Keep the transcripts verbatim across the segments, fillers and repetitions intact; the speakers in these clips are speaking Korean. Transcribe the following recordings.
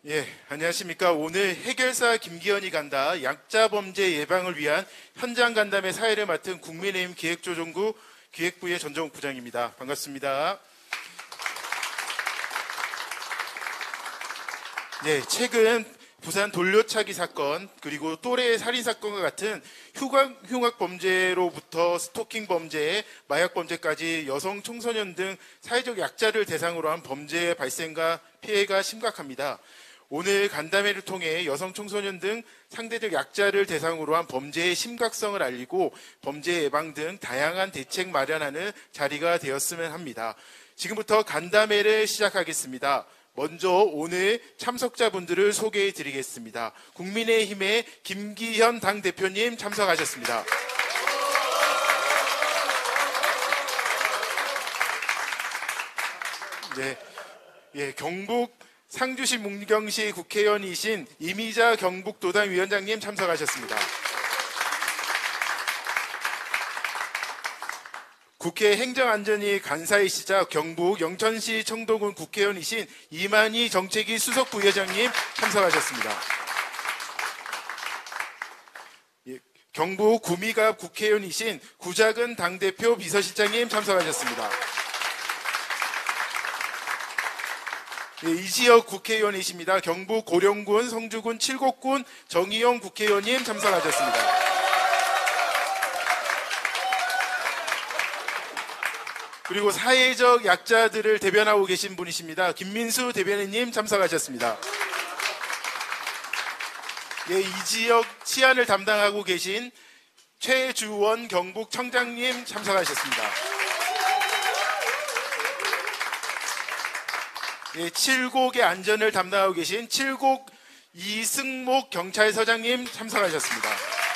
예, 안녕하십니까. 오늘 해결사 김기현이 간다 약자 범죄 예방을 위한 현장 간담회 사회를 맡은 국민의힘 기획조정부 기획부의 전정욱 부장입니다. 반갑습니다. 네, 최근 부산 돌려차기 사건 그리고 또래 살인 사건과 같은 흉악, 흉악 범죄로부터 스토킹 범죄, 마약 범죄까지 여성, 청소년 등 사회적 약자를 대상으로 한 범죄의 발생과 피해가 심각합니다. 오늘 간담회를 통해 여성, 청소년 등 상대적 약자를 대상으로 한 범죄의 심각성을 알리고 범죄 예방 등 다양한 대책 마련하는 자리가 되었으면 합니다. 지금부터 간담회를 시작하겠습니다. 먼저 오늘 참석자분들을 소개해 드리겠습니다. 국민의힘의 김기현 당대표님 참석하셨습니다. 네, 예, 경북 상주시 문경시 국회의원이신 이미자 경북도당위원장님 참석하셨습니다. 국회 행정안전위 간사이시자 경북 영천시 청도군 국회의원이신 이만희 정책위 수석부의장님 참석하셨습니다. 예, 경북 구미갑 국회의원이신 구작은 당대표 비서실장님 참석하셨습니다. 예, 이 지역 국회의원이십니다. 경북 고령군, 성주군, 칠곡군 정의용 국회의원님 참석하셨습니다. 그리고 사회적 약자들을 대변하고 계신 분이십니다. 김민수 대변인님 참석하셨습니다. 예, 이 지역 치안을 담당하고 계신 최주원 경북청장님 참석하셨습니다. 예, 칠곡의 안전을 담당하고 계신 칠곡 이승목 경찰서장님 참석하셨습니다.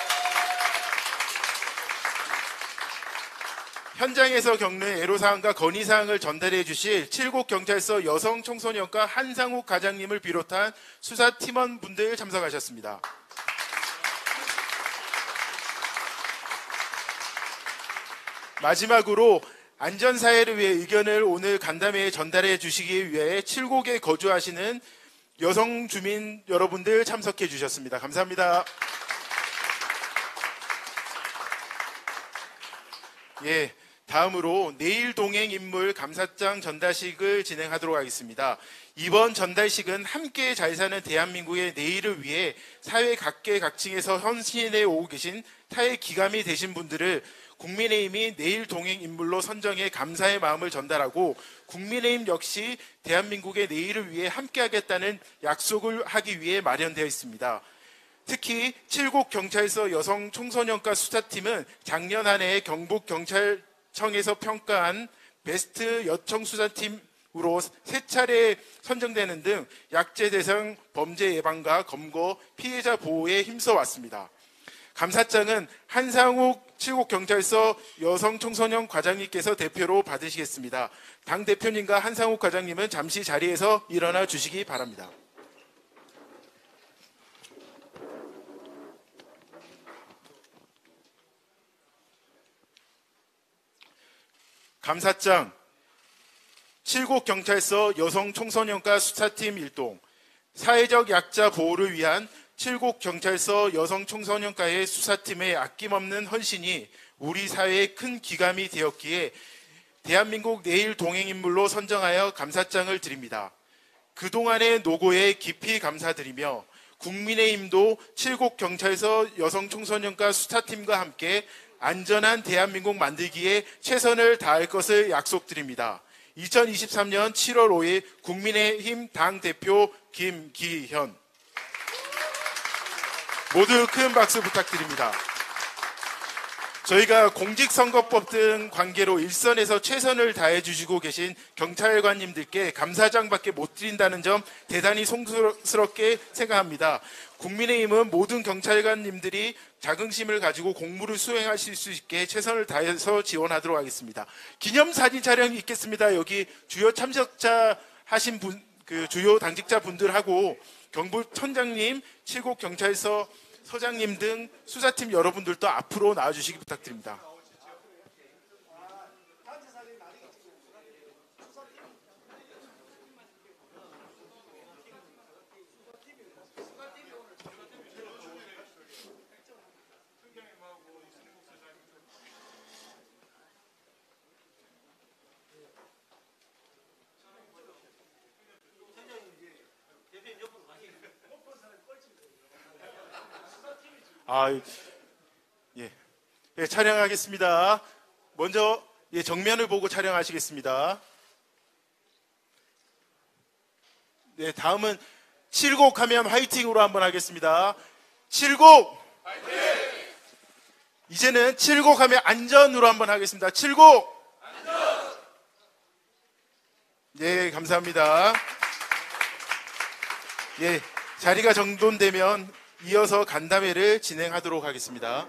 현장에서 겪는 애로사항과 건의사항을 전달해 주실 칠곡경찰서 여성청소년과 한상욱 과장님을 비롯한 수사팀원분들 참석하셨습니다. 마지막으로 안전사회를 위해 의견을 오늘 간담회에 전달해 주시기 위해 칠곡에 거주하시는 여성 주민 여러분들 참석해 주셨습니다. 감사합니다. 예. 다음으로 내일 동행 인물 감사장 전달식을 진행하도록 하겠습니다. 이번 전달식은 함께 잘 사는 대한민국의 내일을 위해 사회 각계각층에서 헌신해 오고 계신 타의 기감이 되신 분들을 국민의힘이 내일 동행 인물로 선정해 감사의 마음을 전달하고 국민의힘 역시 대한민국의 내일을 위해 함께하겠다는 약속을 하기 위해 마련되어 있습니다. 특히 칠곡경찰서 여성청소년과 수사팀은 작년 한 해 경북경찰 청에서 평가한 베스트 여청 수사팀으로 세 차례 선정되는 등 약제 대상 범죄 예방과 검거, 피해자 보호에 힘써 왔습니다. 감사장은 한상욱 칠곡경찰서 여성청소년 과장님께서 대표로 받으시겠습니다. 당 대표님과 한상욱 과장님은 잠시 자리에서 일어나 주시기 바랍니다. 감사장, 칠곡경찰서 여성청소년과 수사팀 일동, 사회적 약자 보호를 위한 칠곡경찰서 여성청소년과의 수사팀의 아낌없는 헌신이 우리 사회에 큰 기감이 되었기에 대한민국 내일 동행인물로 선정하여 감사장을 드립니다. 그동안의 노고에 깊이 감사드리며 국민의힘도 칠곡경찰서 여성청소년과 수사팀과 함께 안전한 대한민국 만들기에 최선을 다할 것을 약속드립니다. 이천이십삼 년 칠월 오일 국민의힘 당대표 김기현. 모두 큰 박수 부탁드립니다. 저희가 공직선거법 등 관계로 일선에서 최선을 다해 주시고 계신 경찰관님들께 감사장밖에 못 드린다는 점 대단히 송구스럽게 생각합니다. 국민의힘은 모든 경찰관님들이 자긍심을 가지고 공무를 수행하실 수 있게 최선을 다해서 지원하도록 하겠습니다. 기념사진 촬영이 있겠습니다. 여기 주요 참석자 하신 분, 그 주요 당직자 분들하고 경북청장님, 칠곡경찰서 서장님 등 수사팀 여러분들도 앞으로 나와주시기 부탁드립니다. 아, 예, 예, 촬영하겠습니다. 먼저 예, 정면을 보고 촬영하시겠습니다. 네, 다음은 칠곡 하면 화이팅으로 한번 하겠습니다. 칠곡! 화이팅! 이제는 칠곡 하면 안전으로 한번 하겠습니다. 칠곡! 안전! 예, 감사합니다. 예, 자리가 정돈되면 이어서 간담회를 진행하도록 하겠습니다.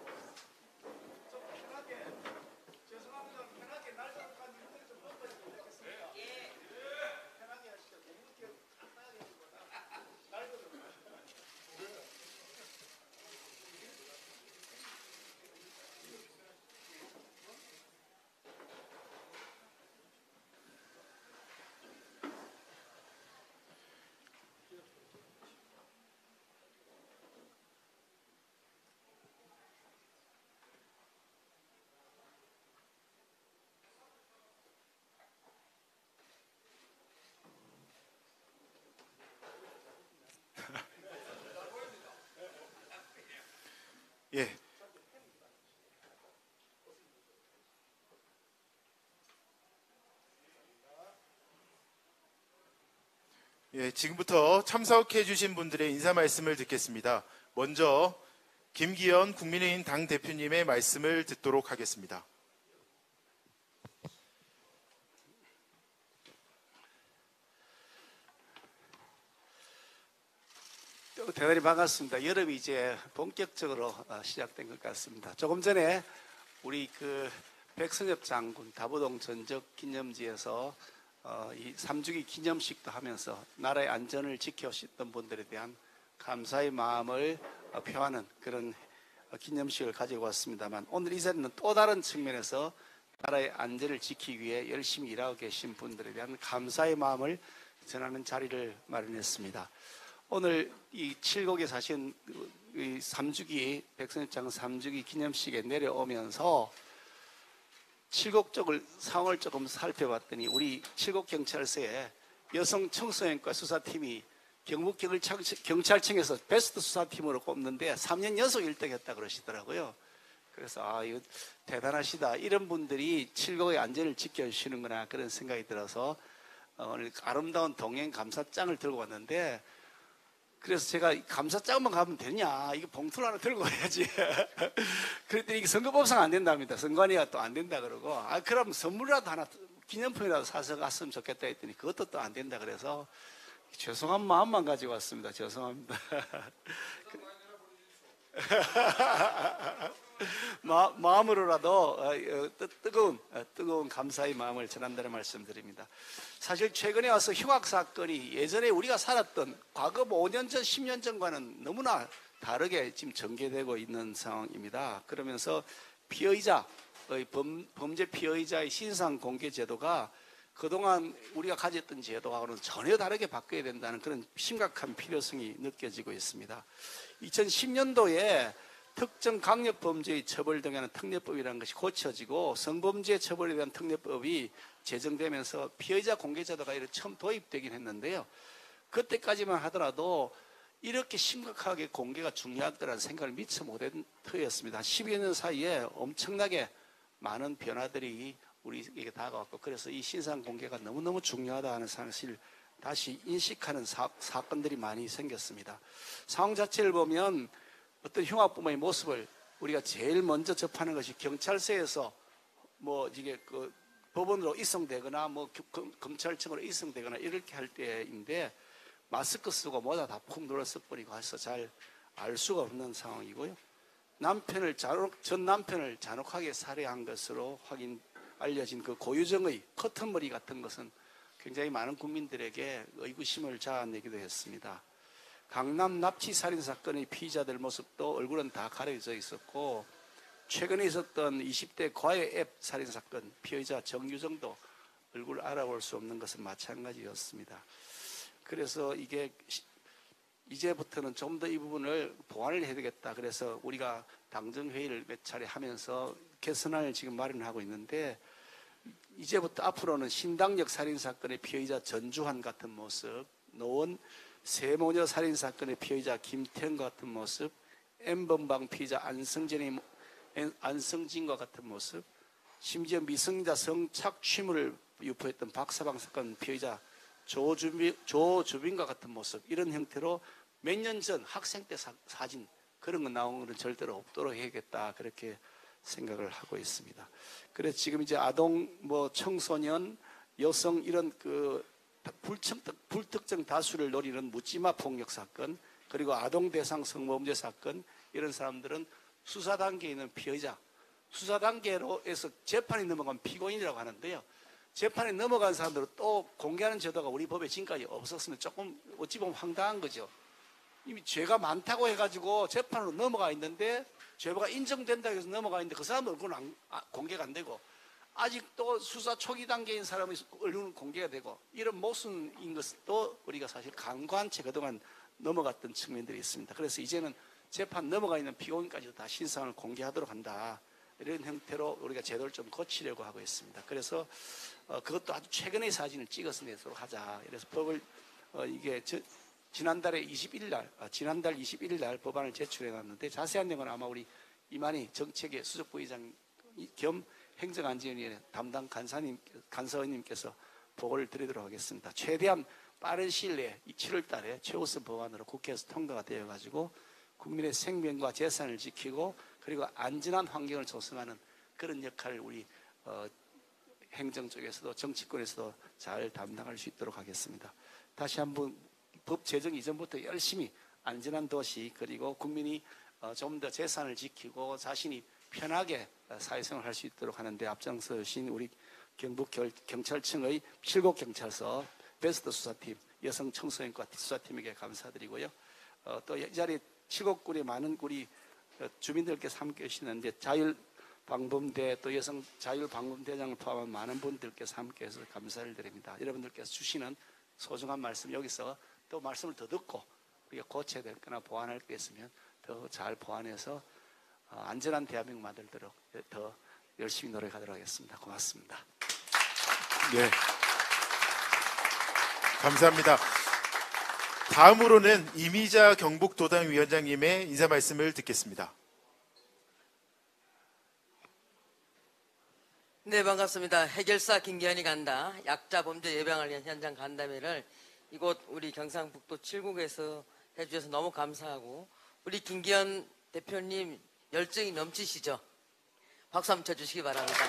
예. 예, 지금부터 참석해 주신 분들의 인사 말씀을 듣겠습니다. 먼저 김기현 국민의힘 당대표님의 말씀을 듣도록 하겠습니다. 대단히 반갑습니다. 여름이 이제 본격적으로 시작된 것 같습니다. 조금 전에 우리 그 백선엽 장군 다부동 전적 기념지에서 어, 이 삼주기 기념식도 하면서 나라의 안전을 지켜오셨던 분들에 대한 감사의 마음을 표하는 그런 기념식을 가지고 왔습니다만, 오늘 이 자리는 또 다른 측면에서 나라의 안전을 지키기 위해 열심히 일하고 계신 분들에 대한 감사의 마음을 전하는 자리를 마련했습니다. 오늘 이 칠곡에 사신 이 삼주기 백선엽 장군 삼주기 기념식에 내려오면서 칠곡 쪽을 상황을 조금 살펴봤더니 우리 칠곡 경찰서에 여성 청소년과 수사팀이 경북 경찰청에서 베스트 수사팀으로 꼽는데 삼 년 연속 일 등했다 그러시더라고요. 그래서 아, 이거 대단하시다. 이런 분들이 칠곡의 안전을 지켜주시는구나 그런 생각이 들어서 오늘 아름다운 동행 감사장을 들고 왔는데, 그래서 제가 감사장만 가면 되냐, 이거 봉투를 하나 들고 가야지. 그랬더니 이게 선거법상 안 된답니다. 선관위가 또 안 된다 그러고, 아 그럼 선물이라도 하나 기념품이라도 사서 갔으면 좋겠다 했더니 그것도 또 안 된다 그래서 죄송한 마음만 가지고 왔습니다. 죄송합니다. 마, 마음으로라도 뜨, 뜨거운 뜨거운 감사의 마음을 전한다는 말씀드립니다. 사실 최근에 와서 흉악 사건이 예전에 우리가 살았던 과거 오 년 전, 십 년 전과는 너무나 다르게 지금 전개되고 있는 상황입니다. 그러면서 피의자의 범, 범죄 피의자의 신상 공개 제도가 그동안 우리가 가졌던 제도하고는 전혀 다르게 바뀌어야 된다는 그런 심각한 필요성이 느껴지고 있습니다. 이천십 년도에 특정 강력범죄의 처벌 등에 하는 특례법이라는 것이 고쳐지고 성범죄 처벌에 대한 특례법이 제정되면서 피의자 공개제도가 이렇게 처음 도입되긴 했는데요. 그때까지만 하더라도 이렇게 심각하게 공개가 중요하다는 생각을 미처 못한 터였습니다. 십여 년 사이에 엄청나게 많은 변화들이 우리에게 다가왔고, 그래서 이 신상 공개가 너무너무 중요하다는 사실을 다시 인식하는 사, 사건들이 많이 생겼습니다. 상황 자체를 보면 어떤 흉악범의 모습을 우리가 제일 먼저 접하는 것이 경찰서에서 뭐 이게 그 법원으로 이송되거나 뭐 검찰청으로 이송되거나 이렇게 할 때인데, 마스크 쓰고 모자 다 푹 눌러서 버리고 해서 잘 알 수가 없는 상황이고요. 남편을 잔혹, 전 남편을 잔혹하게 살해한 것으로 확인 알려진 그 고유정의 커튼머리 같은 것은 굉장히 많은 국민들에게 의구심을 자아내기도 했습니다. 강남 납치 살인 사건의 피의자들 모습도 얼굴은 다 가려져 있었고, 최근에 있었던 이십 대 과외 앱 살인 사건 피의자 정유정도 얼굴을 알아볼 수 없는 것은 마찬가지였습니다. 그래서 이게 이제부터는 좀 더 이 부분을 보완을 해야 되겠다. 그래서 우리가 당정회의를 몇 차례 하면서 개선안을 지금 마련하고 있는데, 이제부터 앞으로는 신당역 살인사건의 피의자 전주환 같은 모습, 노원 세모녀 살인사건의 피의자 김태형 같은 모습, N번방 피의자 안성진의 안성진과 같은 모습, 심지어 미성년자 성착취물을 유포했던 박사방 사건 피의자 조주빈, 조주빈과 같은 모습, 이런 형태로 몇 년 전 학생 때 사, 사진 그런 거 나온 거는 절대로 없도록 해야겠다, 그렇게 생각을 하고 있습니다. 그래서 지금 이제 아동, 뭐 청소년, 여성 이런 그 불청, 불특정 다수를 노리는 묻지마 폭력 사건, 그리고 아동 대상 성범죄 사건, 이런 사람들은 수사 단계에 있는 피의자, 수사 단계로 해서 재판이 넘어간 피고인이라고 하는데요. 재판에 넘어간 사람들은 또 공개하는 제도가 우리 법에 지금까지 없었으면 조금 어찌 보면 황당한 거죠. 이미 죄가 많다고 해가지고 재판으로 넘어가 있는데, 죄가 인정된다고 해서 넘어가 있는데 그 사람은 얼굴은 안, 아, 공개가 안 되고, 아직도 수사 초기 단계인 사람의 얼굴은 공개가 되고, 이런 모순인 것도 우리가 사실 간과한 채 그동안 넘어갔던 측면들이 있습니다. 그래서 이제는 재판 넘어가 있는 피고인까지도 다 신상을 공개하도록 한다, 이런 형태로 우리가 제도를 좀 고치려고 하고 있습니다. 그래서 어, 그것도 아주 최근의 사진을 찍어서 내도록 하자. 그래서 법을 어, 이게 저, 지난달에 이십일 날, 아, 지난달 이십일 날 법안을 제출해 놨는데, 자세한 내용은 아마 우리 이만희 정책의 수석부의장 겸 행정안전위원회 담당 간사님, 간사원님께서 보고를 드리도록 하겠습니다. 최대한 빠른 시일 내에 칠월 달에 최우선 법안으로 국회에서 통과가 되어가지고 국민의 생명과 재산을 지키고 그리고 안전한 환경을 조성하는 그런 역할을 우리 어, 행정 쪽에서도 정치권에서도 잘 담당할 수 있도록 하겠습니다. 다시 한번 법 제정 이전부터 열심히 안전한 도시, 그리고 국민이 어, 좀 더 재산을 지키고 자신이 편하게 사회생활을 할 수 있도록 하는데 앞장서신 우리 경북 경찰청의 칠곡 경찰서 베스트 수사팀, 여성 청소년과 수사팀에게 감사드리고요. 어, 또 이 자리에 칠곡군의 많은 우리 주민들께서 함께 계시는데, 자율방범대 또 여성 자율방범대장을 포함한 많은 분들께서 함께해서 감사를 드립니다. 여러분들께서 주시는 소중한 말씀, 여기서 또 말씀을 더 듣고 우리가 고쳐야 될 거나 보완할 게 있으면 더 잘 보완해서 안전한 대한민국 만들도록 더 열심히 노력하도록 하겠습니다. 고맙습니다. 네, 감사합니다. 다음으로는 이미자 경북도당위원장님의 인사 말씀을 듣겠습니다. 네, 반갑습니다. 해결사 김기현이 간다. 약자 범죄 예방을 위한 현장 간담회를 이곳 우리 경상북도 칠곡에서 해주셔서 너무 감사하고, 우리 김기현 대표님 열정이 넘치시죠? 박수 한번 쳐주시기 바랍니다.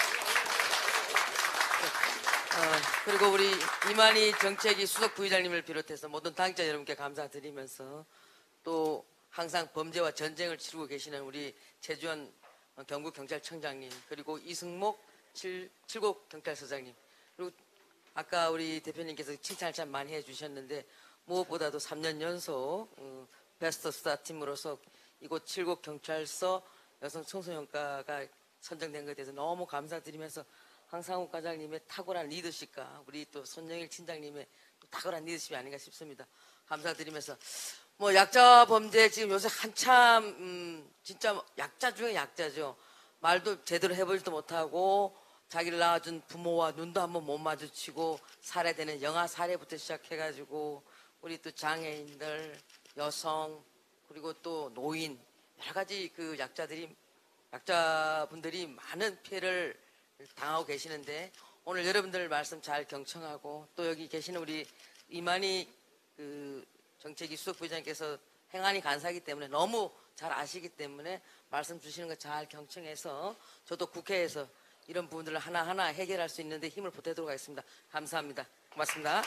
어, 그리고 우리 이만희 정책위 수석 부의장님을 비롯해서 모든 당직자 여러분께 감사드리면서, 또 항상 범죄와 전쟁을 치르고 계시는 우리 최주원 경북경찰청장님, 그리고 이승목 칠, 칠곡 경찰서장님, 그리고 아까 우리 대표님께서 칭찬을 참 많이 해주셨는데, 무엇보다도 삼 년 연속 어, 베스트 수사팀으로서 이곳 칠곡 경찰서 여성 청소년과가 선정된 것에 대해서 너무 감사드리면서, 황상욱 과장님의 탁월한 리더십과 우리 또 손영일 팀장님의 탁월한 리더십이 아닌가 싶습니다. 감사드리면서, 뭐 약자 범죄 지금 요새 한참 음, 진짜 약자 중에 약자죠. 말도 제대로 해보지도 못하고 자기를 낳아준 부모와 눈도 한번 못 마주치고 살해되는 영아 살해부터 시작해가지고 우리 또 장애인들, 여성, 그리고 또 노인, 여러 가지 그 약자들이, 약자분들이 많은 피해를 당하고 계시는데, 오늘 여러분들 말씀 잘 경청하고, 또 여기 계시는 우리 이만희 그 정책위 수석 부의장께서 행안위 간사이기 때문에 너무 잘 아시기 때문에 말씀 주시는 거 잘 경청해서 저도 국회에서 이런 부분들을 하나하나 해결할 수 있는데 힘을 보태도록 하겠습니다. 감사합니다. 고맙습니다.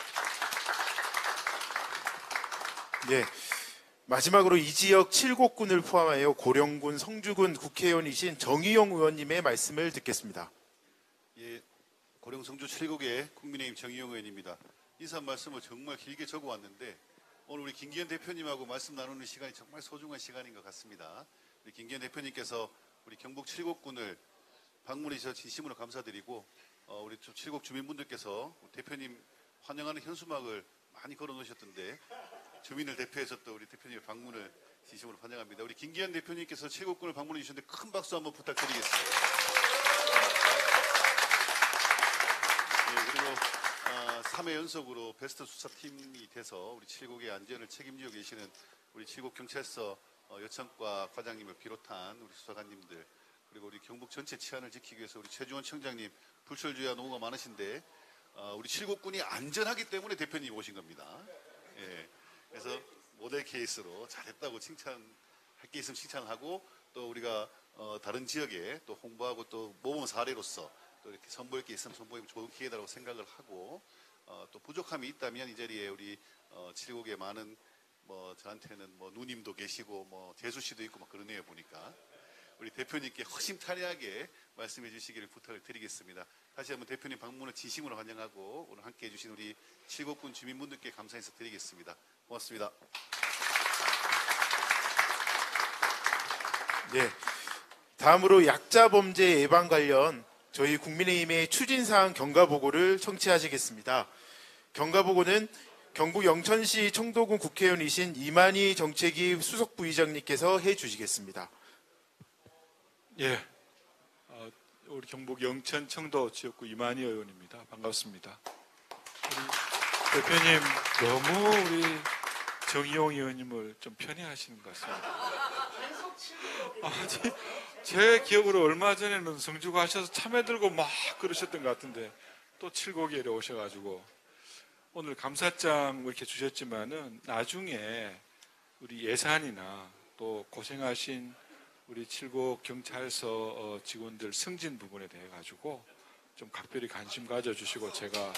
네, 마지막으로 이 지역 칠곡군을 포함하여 고령군, 성주군 국회의원이신 정의용 의원님의 말씀을 듣겠습니다. 예, 고령 성주 칠곡의 국민의힘 정의용 의원입니다. 인사 말씀을 정말 길게 적어왔는데 오늘 우리 김기현 대표님하고 말씀 나누는 시간이 정말 소중한 시간인 것 같습니다. 우리 김기현 대표님께서 우리 경북 칠곡군을 방문해 주셔서 진심으로 감사드리고, 어, 우리 칠곡 주민분들께서 대표님 환영하는 현수막을 많이 걸어 놓으셨던데 주민을 대표해서 또 우리 대표님의 방문을 진심으로 환영합니다. 우리 김기현 대표님께서 칠곡군을 방문해 주셨는데 큰 박수 한번 부탁드리겠습니다. 네, 그리고 어, 삼 회 연속으로 베스트 수사팀이 돼서 우리 칠곡의 안전을 책임지고 계시는 우리 칠곡 경찰서 어, 여청과 과장님을 비롯한 우리 수사관님들 그리고 우리 경북 전체 치안을 지키기 위해서 우리 최주원 청장님 불철주야 노고가 많으신데 어, 우리 칠곡군이 안전하기 때문에 대표님 오신 겁니다. 예, 그래서 모델 케이스로 잘했다고 칭찬할 게 있으면 칭찬하고 또 우리가 어, 다른 지역에 또 홍보하고 또 모범 사례로서 또 이렇게 선보일 게 있으면 선보이면 좋은 기회다라고 생각을 하고 어, 또 부족함이 있다면 이 자리에 우리 어, 칠곡의 많은 뭐 저한테는 뭐 누님도 계시고 뭐 재수 씨도 있고 막 그러네요 보니까 우리 대표님께 허심탄회하게 말씀해 주시기를 부탁을 드리겠습니다. 다시 한번 대표님 방문을 진심으로 환영하고 오늘 함께해 주신 우리 칠곡군 주민분들께 감사 인사 드리겠습니다. 고맙습니다. 네. 다음으로 약자 범죄 예방 관련 저희 국민의힘의 추진사항 경과보고를 청취하시겠습니다. 경과보고는 경북 영천시 청도군 국회의원이신 이만희 정책위 수석부의장님께서 해주시겠습니다. 예, 어, 우리 경북 영천 청도 지역구 이만희 의원입니다. 반갑습니다. 우리 대표님 너무 우리 정의용 의원님을 좀 편애하시는 것 같습니다. 아, 제, 제 기억으로 얼마 전에는 성주 가셔서 참외 들고 막 그러셨던 것 같은데 또 칠곡에 오셔가지고 오늘 감사장 이렇게 주셨지만은 나중에 우리 예산이나 또 고생하신 우리 칠곡 경찰서 직원들 승진 부분에 대해 가지고 좀 각별히 관심 가져주시고 제가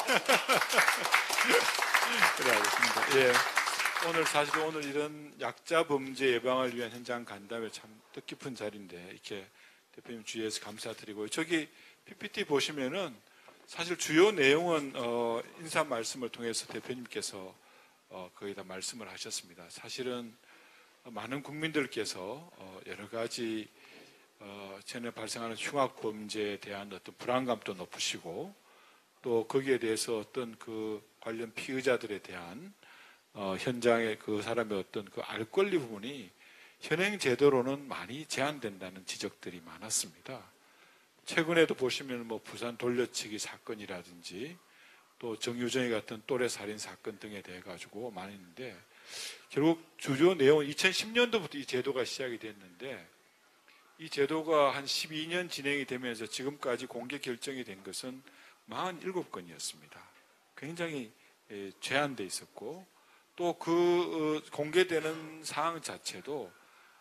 그래 하겠습니다. 예. 오늘 사실 오늘 이런 약자 범죄 예방을 위한 현장 간담회 참 뜻깊은 자리인데 이렇게 대표님 주위에서 감사드리고요. 저기 피피티 보시면은 사실 주요 내용은 어, 인사 말씀을 통해서 대표님께서 어, 거기다 말씀을 하셨습니다. 사실은 많은 국민들께서 어, 여러 가지 어, 전에 발생하는 흉악 범죄에 대한 어떤 불안감도 높으시고 또 거기에 대해서 어떤 그 관련 피의자들에 대한 어, 현장의 그 사람의 어떤 그 알 권리 부분이 현행 제도로는 많이 제한된다는 지적들이 많았습니다. 최근에도 보시면 뭐 부산 돌려치기 사건이라든지 또 정유정이 같은 또래 살인 사건 등에 대해 가지고 많이 있는데 결국 주요 내용은 이천십 년도부터 이 제도가 시작이 됐는데 이 제도가 한 십이 년 진행이 되면서 지금까지 공개 결정이 된 것은 사십칠 건이었습니다. 굉장히 제한돼 있었고 또 그 공개되는 사항 자체도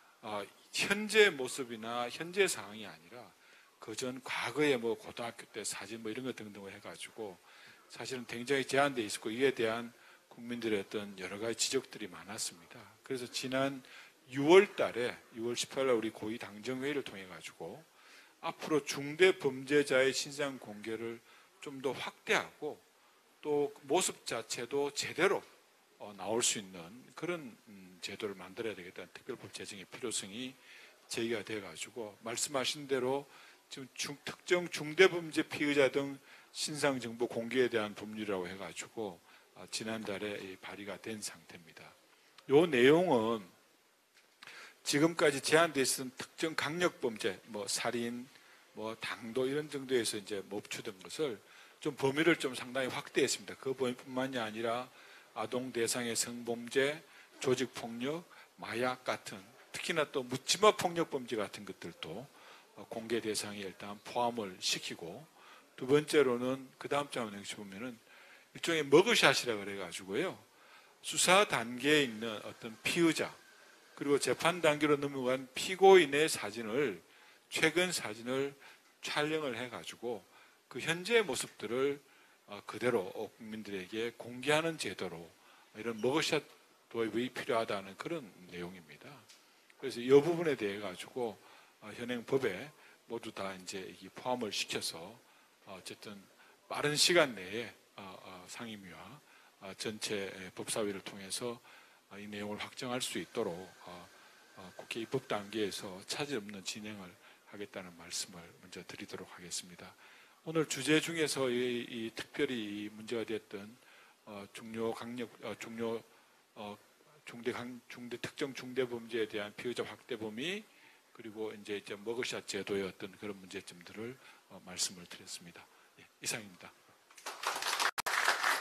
현재 모습이나 현재 상황이 아니라 그전 과거에 뭐 고등학교 때 사진 뭐 이런 것 등등을 해가지고 사실은 굉장히 제한돼 있었고 이에 대한 국민들의 어떤 여러 가지 지적들이 많았습니다. 그래서 지난 유월 달에 유월 십팔 일 우리 고위 당정회의를 통해 가지고 앞으로 중대 범죄자의 신상 공개를 좀 더 확대하고 또 모습 자체도 제대로 어, 나올 수 있는 그런 음, 제도를 만들어야 되겠다는 특별법 제정의 필요성이 제기가 돼 가지고 말씀하신 대로 지금 중, 특정 중대범죄 피의자 등 신상 정보 공개에 대한 법률이라고 해가지고 어, 지난달에 발의가 된 상태입니다. 이 내용은 지금까지 제한되어 있었던 특정 강력범죄, 뭐 살인, 뭐 당도 이런 정도에서 이제 멈추던 것을 좀 범위를 좀 상당히 확대했습니다. 그 범위뿐만이 아니라 아동 대상의 성범죄, 조직폭력, 마약 같은 특히나 또 묻지마 폭력범죄 같은 것들도 공개 대상에 일단 포함을 시키고 두 번째로는 그 다음 장을 보면은 일종의 머그샷이라 그래가지고요 수사 단계에 있는 어떤 피의자 그리고 재판 단계로 넘어간 피고인의 사진을 최근 사진을 촬영을 해가지고 그 현재의 모습들을 그대로 국민들에게 공개하는 제도로 이런 머그샷 도입이 필요하다는 그런 내용입니다. 그래서 이 부분에 대해 가지고 현행 법에 모두 다 이제 포함을 시켜서 어쨌든 빠른 시간 내에 상임위와 전체 법사위를 통해서 이 내용을 확정할 수 있도록 국회 입법 단계에서 차질 없는 진행을 하겠다는 말씀을 먼저 드리도록 하겠습니다. 오늘 주제 중에서 이, 이 특별히 문제가 됐던 어, 중요 강력 어, 중요 어, 중대 강, 중대 특정 중대 범죄에 대한 피의자 확대 범위 그리고 이제 이제 머그샷 제도의 어떤 그런 문제점들을 어, 말씀을 드렸습니다. 예, 이상입니다.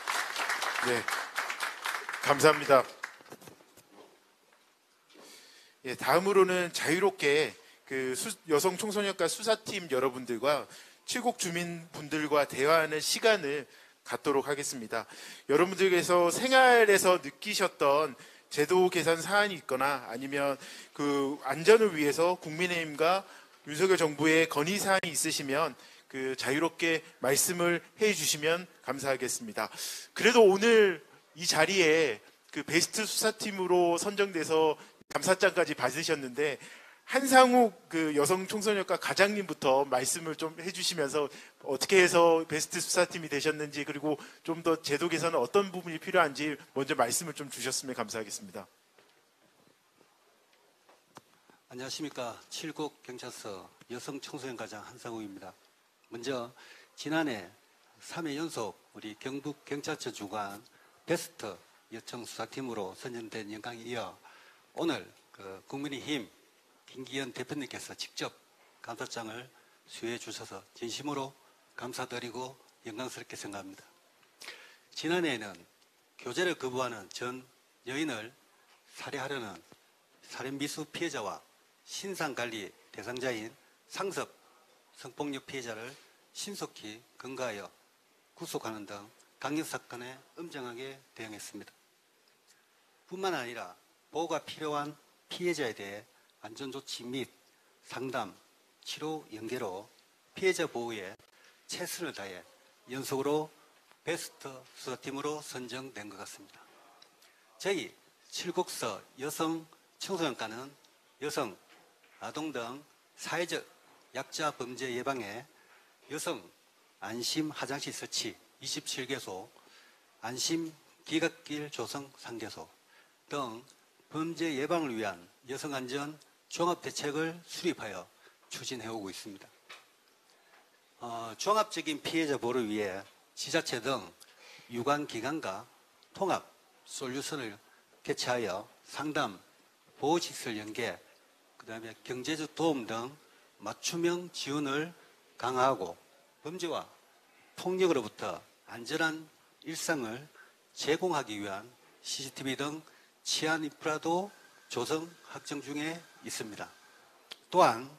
네, 감사합니다. 예, 다음으로는 자유롭게 그 수- 여성 청소년과 수사팀 여러분들과 칠곡 주민분들과 대화하는 시간을 갖도록 하겠습니다. 여러분들께서 생활에서 느끼셨던 제도 개선 사안이 있거나 아니면 그 안전을 위해서 국민의힘과 윤석열 정부의 건의 사항이 있으시면 그 자유롭게 말씀을 해 주시면 감사하겠습니다. 그래도 오늘 이 자리에 그 베스트 수사팀으로 선정돼서 감사장까지 받으셨는데 한상욱 그 여성 청소년과 과장님부터 말씀을 좀 해주시면서 어떻게 해서 베스트 수사팀이 되셨는지 그리고 좀 더 제도 개선은 어떤 부분이 필요한지 먼저 말씀을 좀 주셨으면 감사하겠습니다. 안녕하십니까. 칠곡 경찰서 여성 청소년 과장 한상욱입니다. 먼저 지난해 삼 회 연속 우리 경북 경찰청 주관 베스트 여청 수사팀으로 선정된 영광에 이어 오늘 그 국민의힘 김기현 대표님께서 직접 감사장을 수여해 주셔서 진심으로 감사드리고 영광스럽게 생각합니다. 지난해에는 교제를 거부하는 전 여인을 살해하려는 살인미수 피해자와 신상관리 대상자인 상습 성폭력 피해자를 신속히 검거하여 구속하는 등 강력사건에 엄정하게 대응했습니다. 뿐만 아니라 보호가 필요한 피해자에 대해 안전조치 및 상담, 치료 연계로 피해자 보호에 최선을 다해 연속으로 베스트 수사팀으로 선정된 것 같습니다. 저희 칠곡서 여성 청소년과는 여성, 아동 등 사회적 약자 범죄 예방에 여성 안심 화장실 설치 이십칠 개소, 안심 기각길 조성 삼 개소 등 범죄 예방을 위한 여성안전 종합대책을 수립하여 추진해오고 있습니다. 어, 종합적인 피해자 보호를 위해 지자체 등 유관기관과 통합 솔루션을 개최하여 상담, 보호시설 연계, 그 다음에 경제적 도움 등 맞춤형 지원을 강화하고 범죄와 폭력으로부터 안전한 일상을 제공하기 위한 씨씨티비 등 치안 인프라도 조성 확정 중에 있습니다. 또한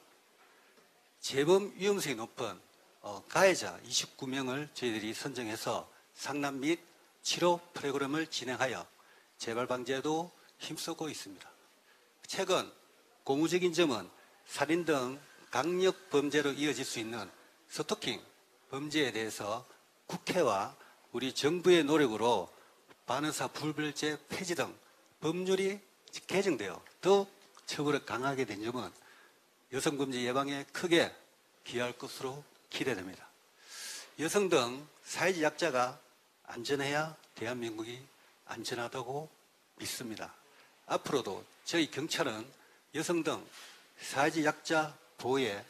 재범 위험성이 높은 어, 가해자 이십구 명을 저희들이 선정해서 상담 및 치료 프로그램을 진행하여 재발 방지에도 힘쓰고 있습니다. 최근 고무적인 점은 살인 등 강력 범죄로 이어질 수 있는 스토킹 범죄에 대해서 국회와 우리 정부의 노력으로 반의사 불벌죄 폐지 등 법률이 개정되어 더욱 처벌을 강하게 된 점은 여성범죄 예방에 크게 기여할 것으로 기대됩니다. 여성 등 사회적 약자가 안전해야 대한민국이 안전하다고 믿습니다. 앞으로도 저희 경찰은 여성 등 사회적 약자 보호에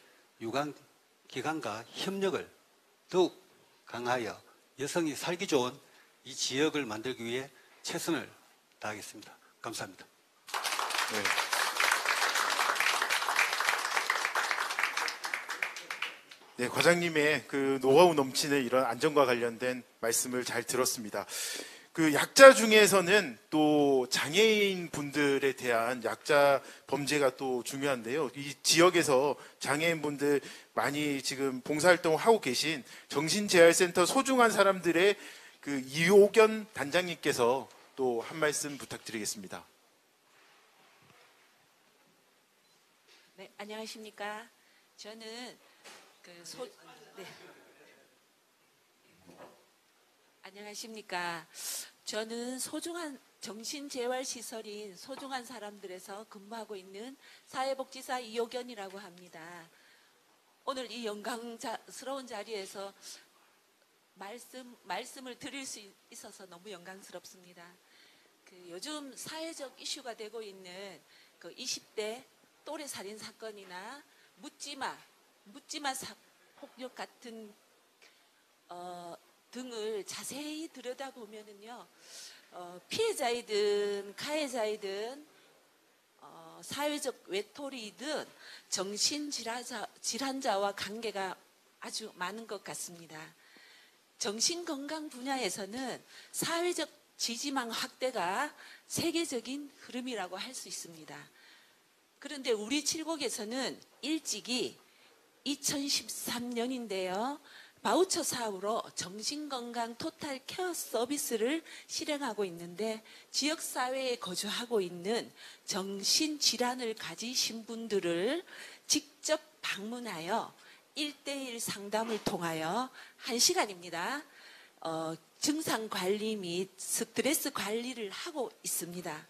유관기관과 협력을 더욱 강하여 여성이 살기 좋은 이 지역을 만들기 위해 최선을 다하겠습니다. 감사합니다. 네. 네, 과장님의 그 노하우 넘치는 이런 안전과 관련된 말씀을 잘 들었습니다. 그 약자 중에서는 또 장애인 분들에 대한 약자 범죄가 또 중요한데요. 이 지역에서 장애인 분들 많이 지금 봉사활동을 하고 계신 정신재활센터 소중한 사람들의 그 이호견 단장님께서 또 한 말씀 부탁드리겠습니다. 네, 안녕하십니까. 저는 그 소, 네. 안녕하십니까. 저는 소중한 정신재활시설인 소중한 사람들에서 근무하고 있는 사회복지사 이호견이라고 합니다. 오늘 이 영광스러운 자리에서 말씀, 말씀을 드릴 수 있어서 너무 영광스럽습니다. 그 요즘 사회적 이슈가 되고 있는 그 이십 대 또래 살인 사건이나 묻지마, 묻지마 사, 폭력 같은 어, 등을 자세히 들여다보면은요, 어, 피해자이든 가해자이든 어, 사회적 외톨이든 정신질환자, 질환자와 관계가 아주 많은 것 같습니다. 정신건강 분야에서는 사회적 지지망 확대가 세계적인 흐름이라고 할 수 있습니다. 그런데 우리 칠곡에서는 일찍이 이천십삼 년인데요. 바우처 사업으로 정신건강 토탈 케어 서비스를 실행하고 있는데 지역사회에 거주하고 있는 정신질환을 가지신 분들을 직접 방문하여 일대일 상담을 통하여 한 시간입니다. 어, 증상 관리 및 스트레스 관리를 하고 있습니다.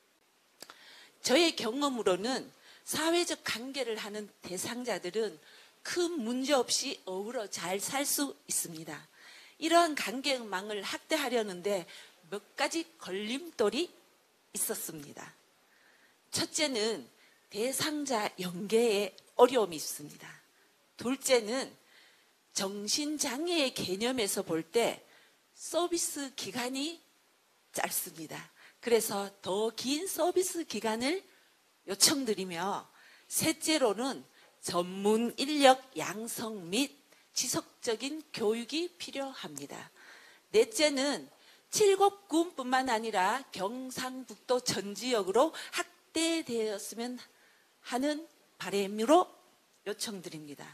저의 경험으로는 사회적 관계를 하는 대상자들은 큰 문제 없이 어우러 잘 살 수 있습니다. 이러한 관계망을 확대하려는데 몇 가지 걸림돌이 있었습니다. 첫째는 대상자 연계에 어려움이 있습니다. 둘째는 정신장애의 개념에서 볼 때 서비스 기간이 짧습니다. 그래서 더 긴 서비스 기간을 요청드리며, 셋째로는 전문 인력 양성 및 지속적인 교육이 필요합니다. 넷째는 칠곡군뿐만 아니라 경상북도 전 지역으로 확대되었으면 하는 바람으로 요청드립니다.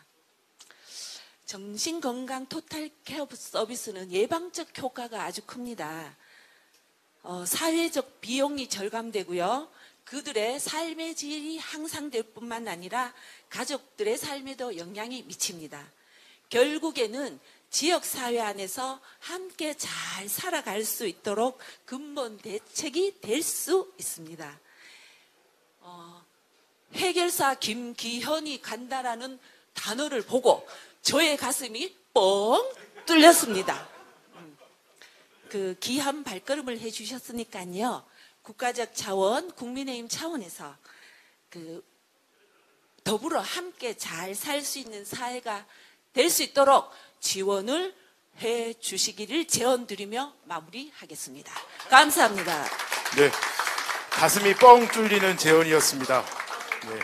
정신건강 토탈 케어 서비스는 예방적 효과가 아주 큽니다. 어, 사회적 비용이 절감되고요. 그들의 삶의 질이 향상될 뿐만 아니라 가족들의 삶에도 영향이 미칩니다. 결국에는 지역사회 안에서 함께 잘 살아갈 수 있도록 근본 대책이 될 수 있습니다. 어, 해결사 김기현이 간다라는 단어를 보고 저의 가슴이 뻥 뚫렸습니다. 음, 그 귀한 발걸음을 해주셨으니까요. 국가적 차원, 국민의힘 차원에서 그 더불어 함께 잘 살 수 있는 사회가 될 수 있도록 지원을 해 주시기를 제언드리며 마무리하겠습니다. 감사합니다. 네, 가슴이 뻥 뚫리는 제언이었습니다. 네.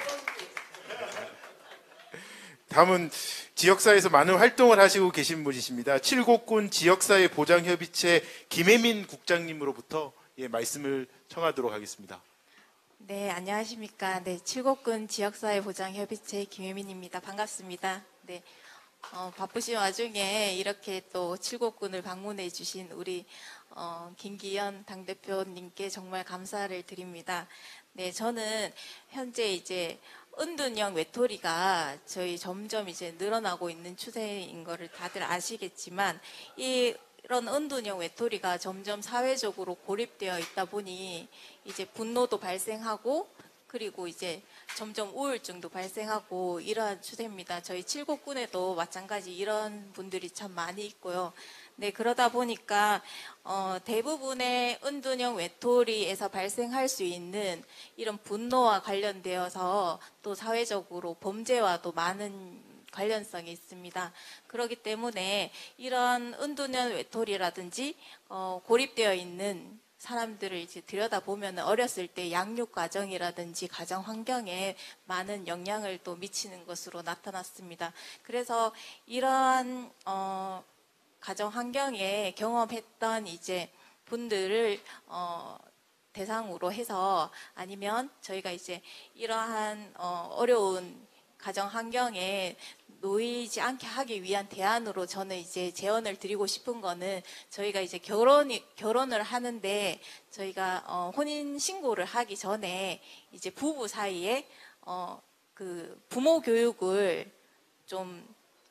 다음은 지역사회에서 많은 활동을 하시고 계신 분이십니다. 칠곡군 지역사회 보장협의체 김혜민 국장님으로부터 예, 말씀을 청하도록 하겠습니다. 네, 안녕하십니까. 네, 칠곡군 지역사회 보장협의체 김혜민입니다. 반갑습니다. 네, 어, 바쁘신 와중에 이렇게 또 칠곡군을 방문해 주신 우리 어, 김기현 당대표님께 정말 감사를 드립니다. 네, 저는 현재 이제 은둔형 외톨이가 저희 점점 이제 늘어나고 있는 추세인 거를 다들 아시겠지만, 이 이런 은둔형 외톨이가 점점 사회적으로 고립되어 있다 보니 이제 분노도 발생하고, 그리고 이제 점점 우울증도 발생하고 이러한 추세입니다. 저희 칠곡군에도 마찬가지 이런 분들이 참 많이 있고요. 네, 그러다 보니까 어, 대부분의 은둔형 외톨이에서 발생할 수 있는 이런 분노와 관련되어서 또 사회적으로 범죄와도 많은 관련성이 있습니다. 그렇기 때문에 이런 은둔형 외톨이라든지 어, 고립되어 있는 사람들을 이제 들여다보면 어렸을 때 양육 과정이라든지 가정 환경에 많은 영향을 또 미치는 것으로 나타났습니다. 그래서 이러한 어, 가정 환경에 경험했던 이제 분들을 어, 대상으로 해서, 아니면 저희가 이제 이러한 어, 어려운 가정 환경에 놓이지 않게 하기 위한 대안으로 저는 이제 제언을 드리고 싶은 거는, 저희가 이제 결혼이, 결혼을 하는데 저희가 어, 혼인 신고를 하기 전에 이제 부부 사이에 어, 그 부모 교육을 좀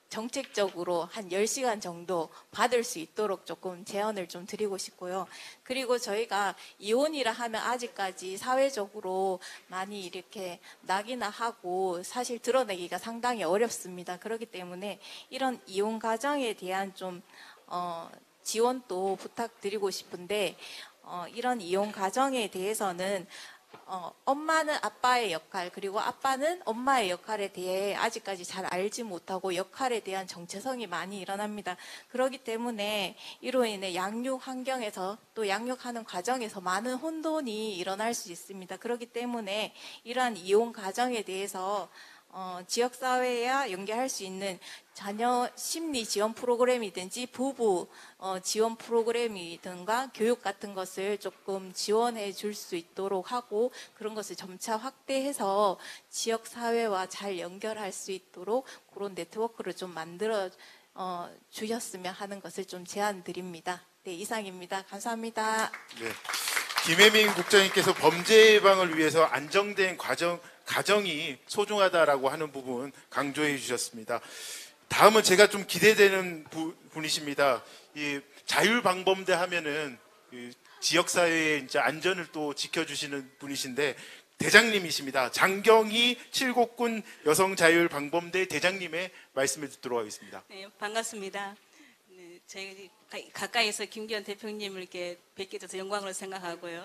정책적으로 한 열 시간 정도 받을 수 있도록 조금 제언을 좀 드리고 싶고요. 그리고 저희가 이혼이라 하면 아직까지 사회적으로 많이 이렇게 낙이나 하고 사실 드러내기가 상당히 어렵습니다. 그렇기 때문에 이런 이혼 가정에 대한 좀 어, 지원도 부탁드리고 싶은데, 어, 이런 이혼 가정에 대해서는 어, 엄마는 아빠의 역할, 그리고 아빠는 엄마의 역할에 대해 아직까지 잘 알지 못하고 역할에 대한 정체성이 많이 일어납니다. 그렇기 때문에 이로 인해 양육 환경에서 또 양육하는 과정에서 많은 혼돈이 일어날 수 있습니다. 그렇기 때문에 이러한 이혼 가정에 대해서 어, 지역사회와 연계할 수 있는 자녀 심리 지원 프로그램이든지 부부 어, 지원 프로그램이든가 교육 같은 것을 조금 지원해 줄 수 있도록 하고 그런 것을 점차 확대해서 지역사회와 잘 연결할 수 있도록 그런 네트워크를 좀 만들어 어, 주셨으면 하는 것을 좀 제안 드립니다. 네, 이상입니다. 감사합니다. 네. 김혜민 국장님께서 범죄 예방을 위해서 안정된 과정, 가정이 소중하다라고 하는 부분 강조해 주셨습니다. 다음은 제가 좀 기대되는 부, 분이십니다. 이 자율방범대 하면은 이 지역사회의 이제 안전을 또 지켜주시는 분이신데 대장님이십니다. 장경희 칠곡군 여성자율방범대 대장님의 말씀을 듣도록 하겠습니다. 네, 반갑습니다. 네, 저희 가까이서 김기현 대표님을 이렇게 뵙게 돼서 영광으로 생각하고요.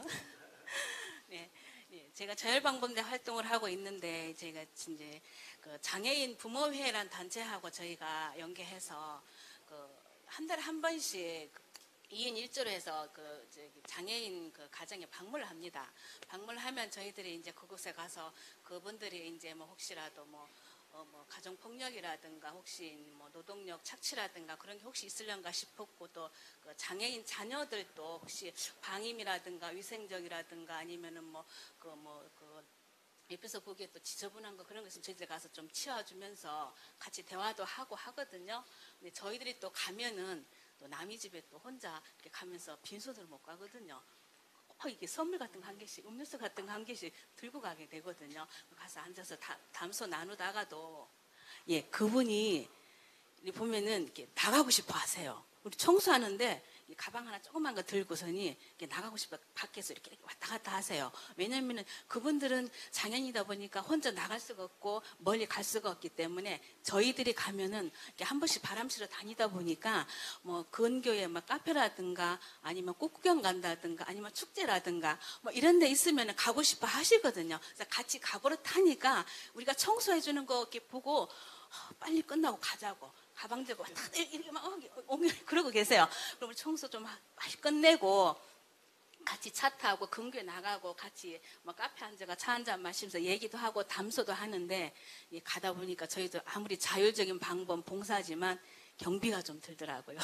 네, 네, 제가 자율방범대 활동을 하고 있는데 제가 이제 그 장애인 부모회라는 단체하고 저희가 연계해서 그 한 달에 한 번씩 이 인 일 조로 해서 그 저기 장애인 그 가정에 방문을 합니다. 방문을 하면 저희들이 이제 그곳에 가서 그분들이 이제 뭐 혹시라도 뭐 어 뭐 가정 폭력이라든가 혹시 뭐 노동력 착취라든가 그런 게 혹시 있을런가 싶었고 또 그 장애인 자녀들도 혹시 방임이라든가 위생적이라든가 아니면은 뭐 그 뭐 그 옆에서 보기에 또 지저분한 거 그런 거 있으면 저희들 가서 좀 치워주면서 같이 대화도 하고 하거든요. 근데 저희들이 또 가면은 또 남의 집에 또 혼자 이렇게 가면서 빈손으로 못 가거든요. 꼭 이게 선물 같은 거 한 개씩, 음료수 같은 거 한 개씩 들고 가게 되거든요. 가서 앉아서 다, 담소 나누다가도 예 그분이 보면은 이렇게 나가고 싶어 하세요. 우리 청소하는데 이 가방 하나 조그만 거 들고서니 이렇게 나가고 싶어 밖에서 이렇게, 이렇게 왔다 갔다 하세요. 왜냐면은 그분들은 장애인이다 보니까 혼자 나갈 수가 없고 멀리 갈 수가 없기 때문에 저희들이 가면은 이렇게 한 번씩 바람 쐬러 다니다 보니까 뭐 근교에 막 카페라든가 아니면 꽃구경 간다든가 아니면 축제라든가 뭐 이런 데 있으면 가고 싶어 하시거든요. 그래서 같이 가버릇하니까 우리가 청소해 주는 거 이렇게 보고 빨리 끝나고 가자고. 가방 들고 다 이렇게 막 옹 그러고 계세요. 그럼 우리 청소 좀 빨리 끝내고 같이 차 타고 근교에 나가고 같이 뭐 카페 앉아가 차 한잔 마시면서 얘기도 하고 담소도 하는데 예, 가다 보니까 저희도 아무리 자율적인 방법 봉사지만 경비가 좀 들더라고요.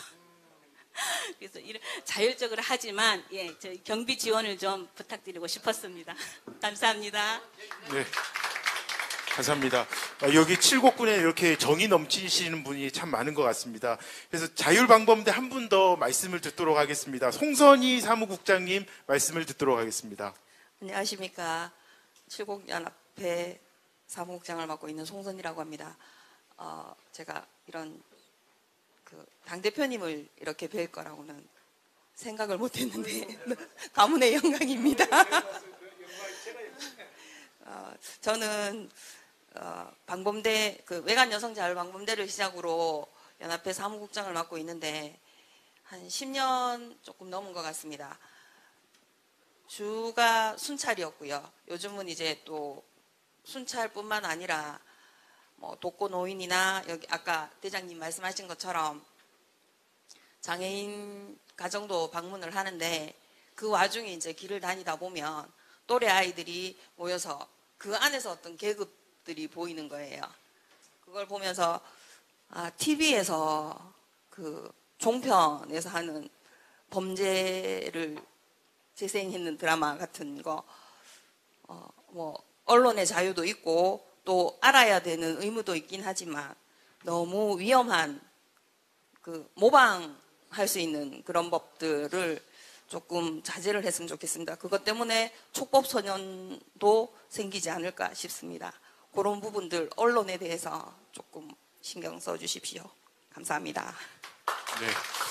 그래서 이런 자율적으로 하지만 예, 저희 경비 지원을 좀 부탁드리고 싶었습니다. 감사합니다. 네. 감사합니다. 여기 칠곡군에 이렇게 정이 넘치시는 분이 참 많은 것 같습니다. 그래서 자율방범대 한 분 더 말씀을 듣도록 하겠습니다. 송선희 사무국장님 말씀을 듣도록 하겠습니다. 안녕하십니까. 칠곡연합회 사무국장을 맡고 있는 송선희라고 합니다. 어, 제가 이런 그 당대표님을 이렇게 뵐 거라고는 생각을 못했는데 가문의 영광입니다. 어, 저는 어, 방범대 그 외간 여성 자율 방범대를 시작으로 연합회 사무국장을 맡고 있는데 한 십 년 조금 넘은 것 같습니다. 주가 순찰이었고요. 요즘은 이제 또 순찰뿐만 아니라 뭐 독거노인이나 여기 아까 대장님 말씀하신 것처럼 장애인 가정도 방문을 하는데 그 와중에 이제 길을 다니다 보면 또래 아이들이 모여서 그 안에서 어떤 계급들이 보이는 거예요. 그걸 보면서 아, 티비에서 그 종편에서 하는 범죄를 재생했는 드라마 같은 거, 어, 뭐 언론의 자유도 있고 또 알아야 되는 의무도 있긴 하지만 너무 위험한 그 모방할 수 있는 그런 법들을 조금 자제를 했으면 좋겠습니다. 그것 때문에 촉법소년도 생기지 않을까 싶습니다. 그런 부분들 언론에 대해서 조금 신경 써주십시오. 감사합니다. 네.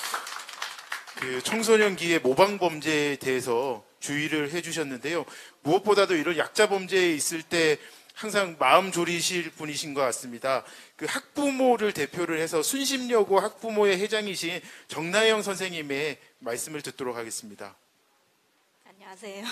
그 청소년기의 모방 범죄에 대해서 주의를 해주셨는데요. 무엇보다도 이런 약자 범죄에 있을 때 항상 마음 졸이실 분이신 것 같습니다. 그 학부모를 대표를 해서 순심여고 학부모의 회장이신 정나영 선생님의 말씀을 듣도록 하겠습니다. 안녕하세요.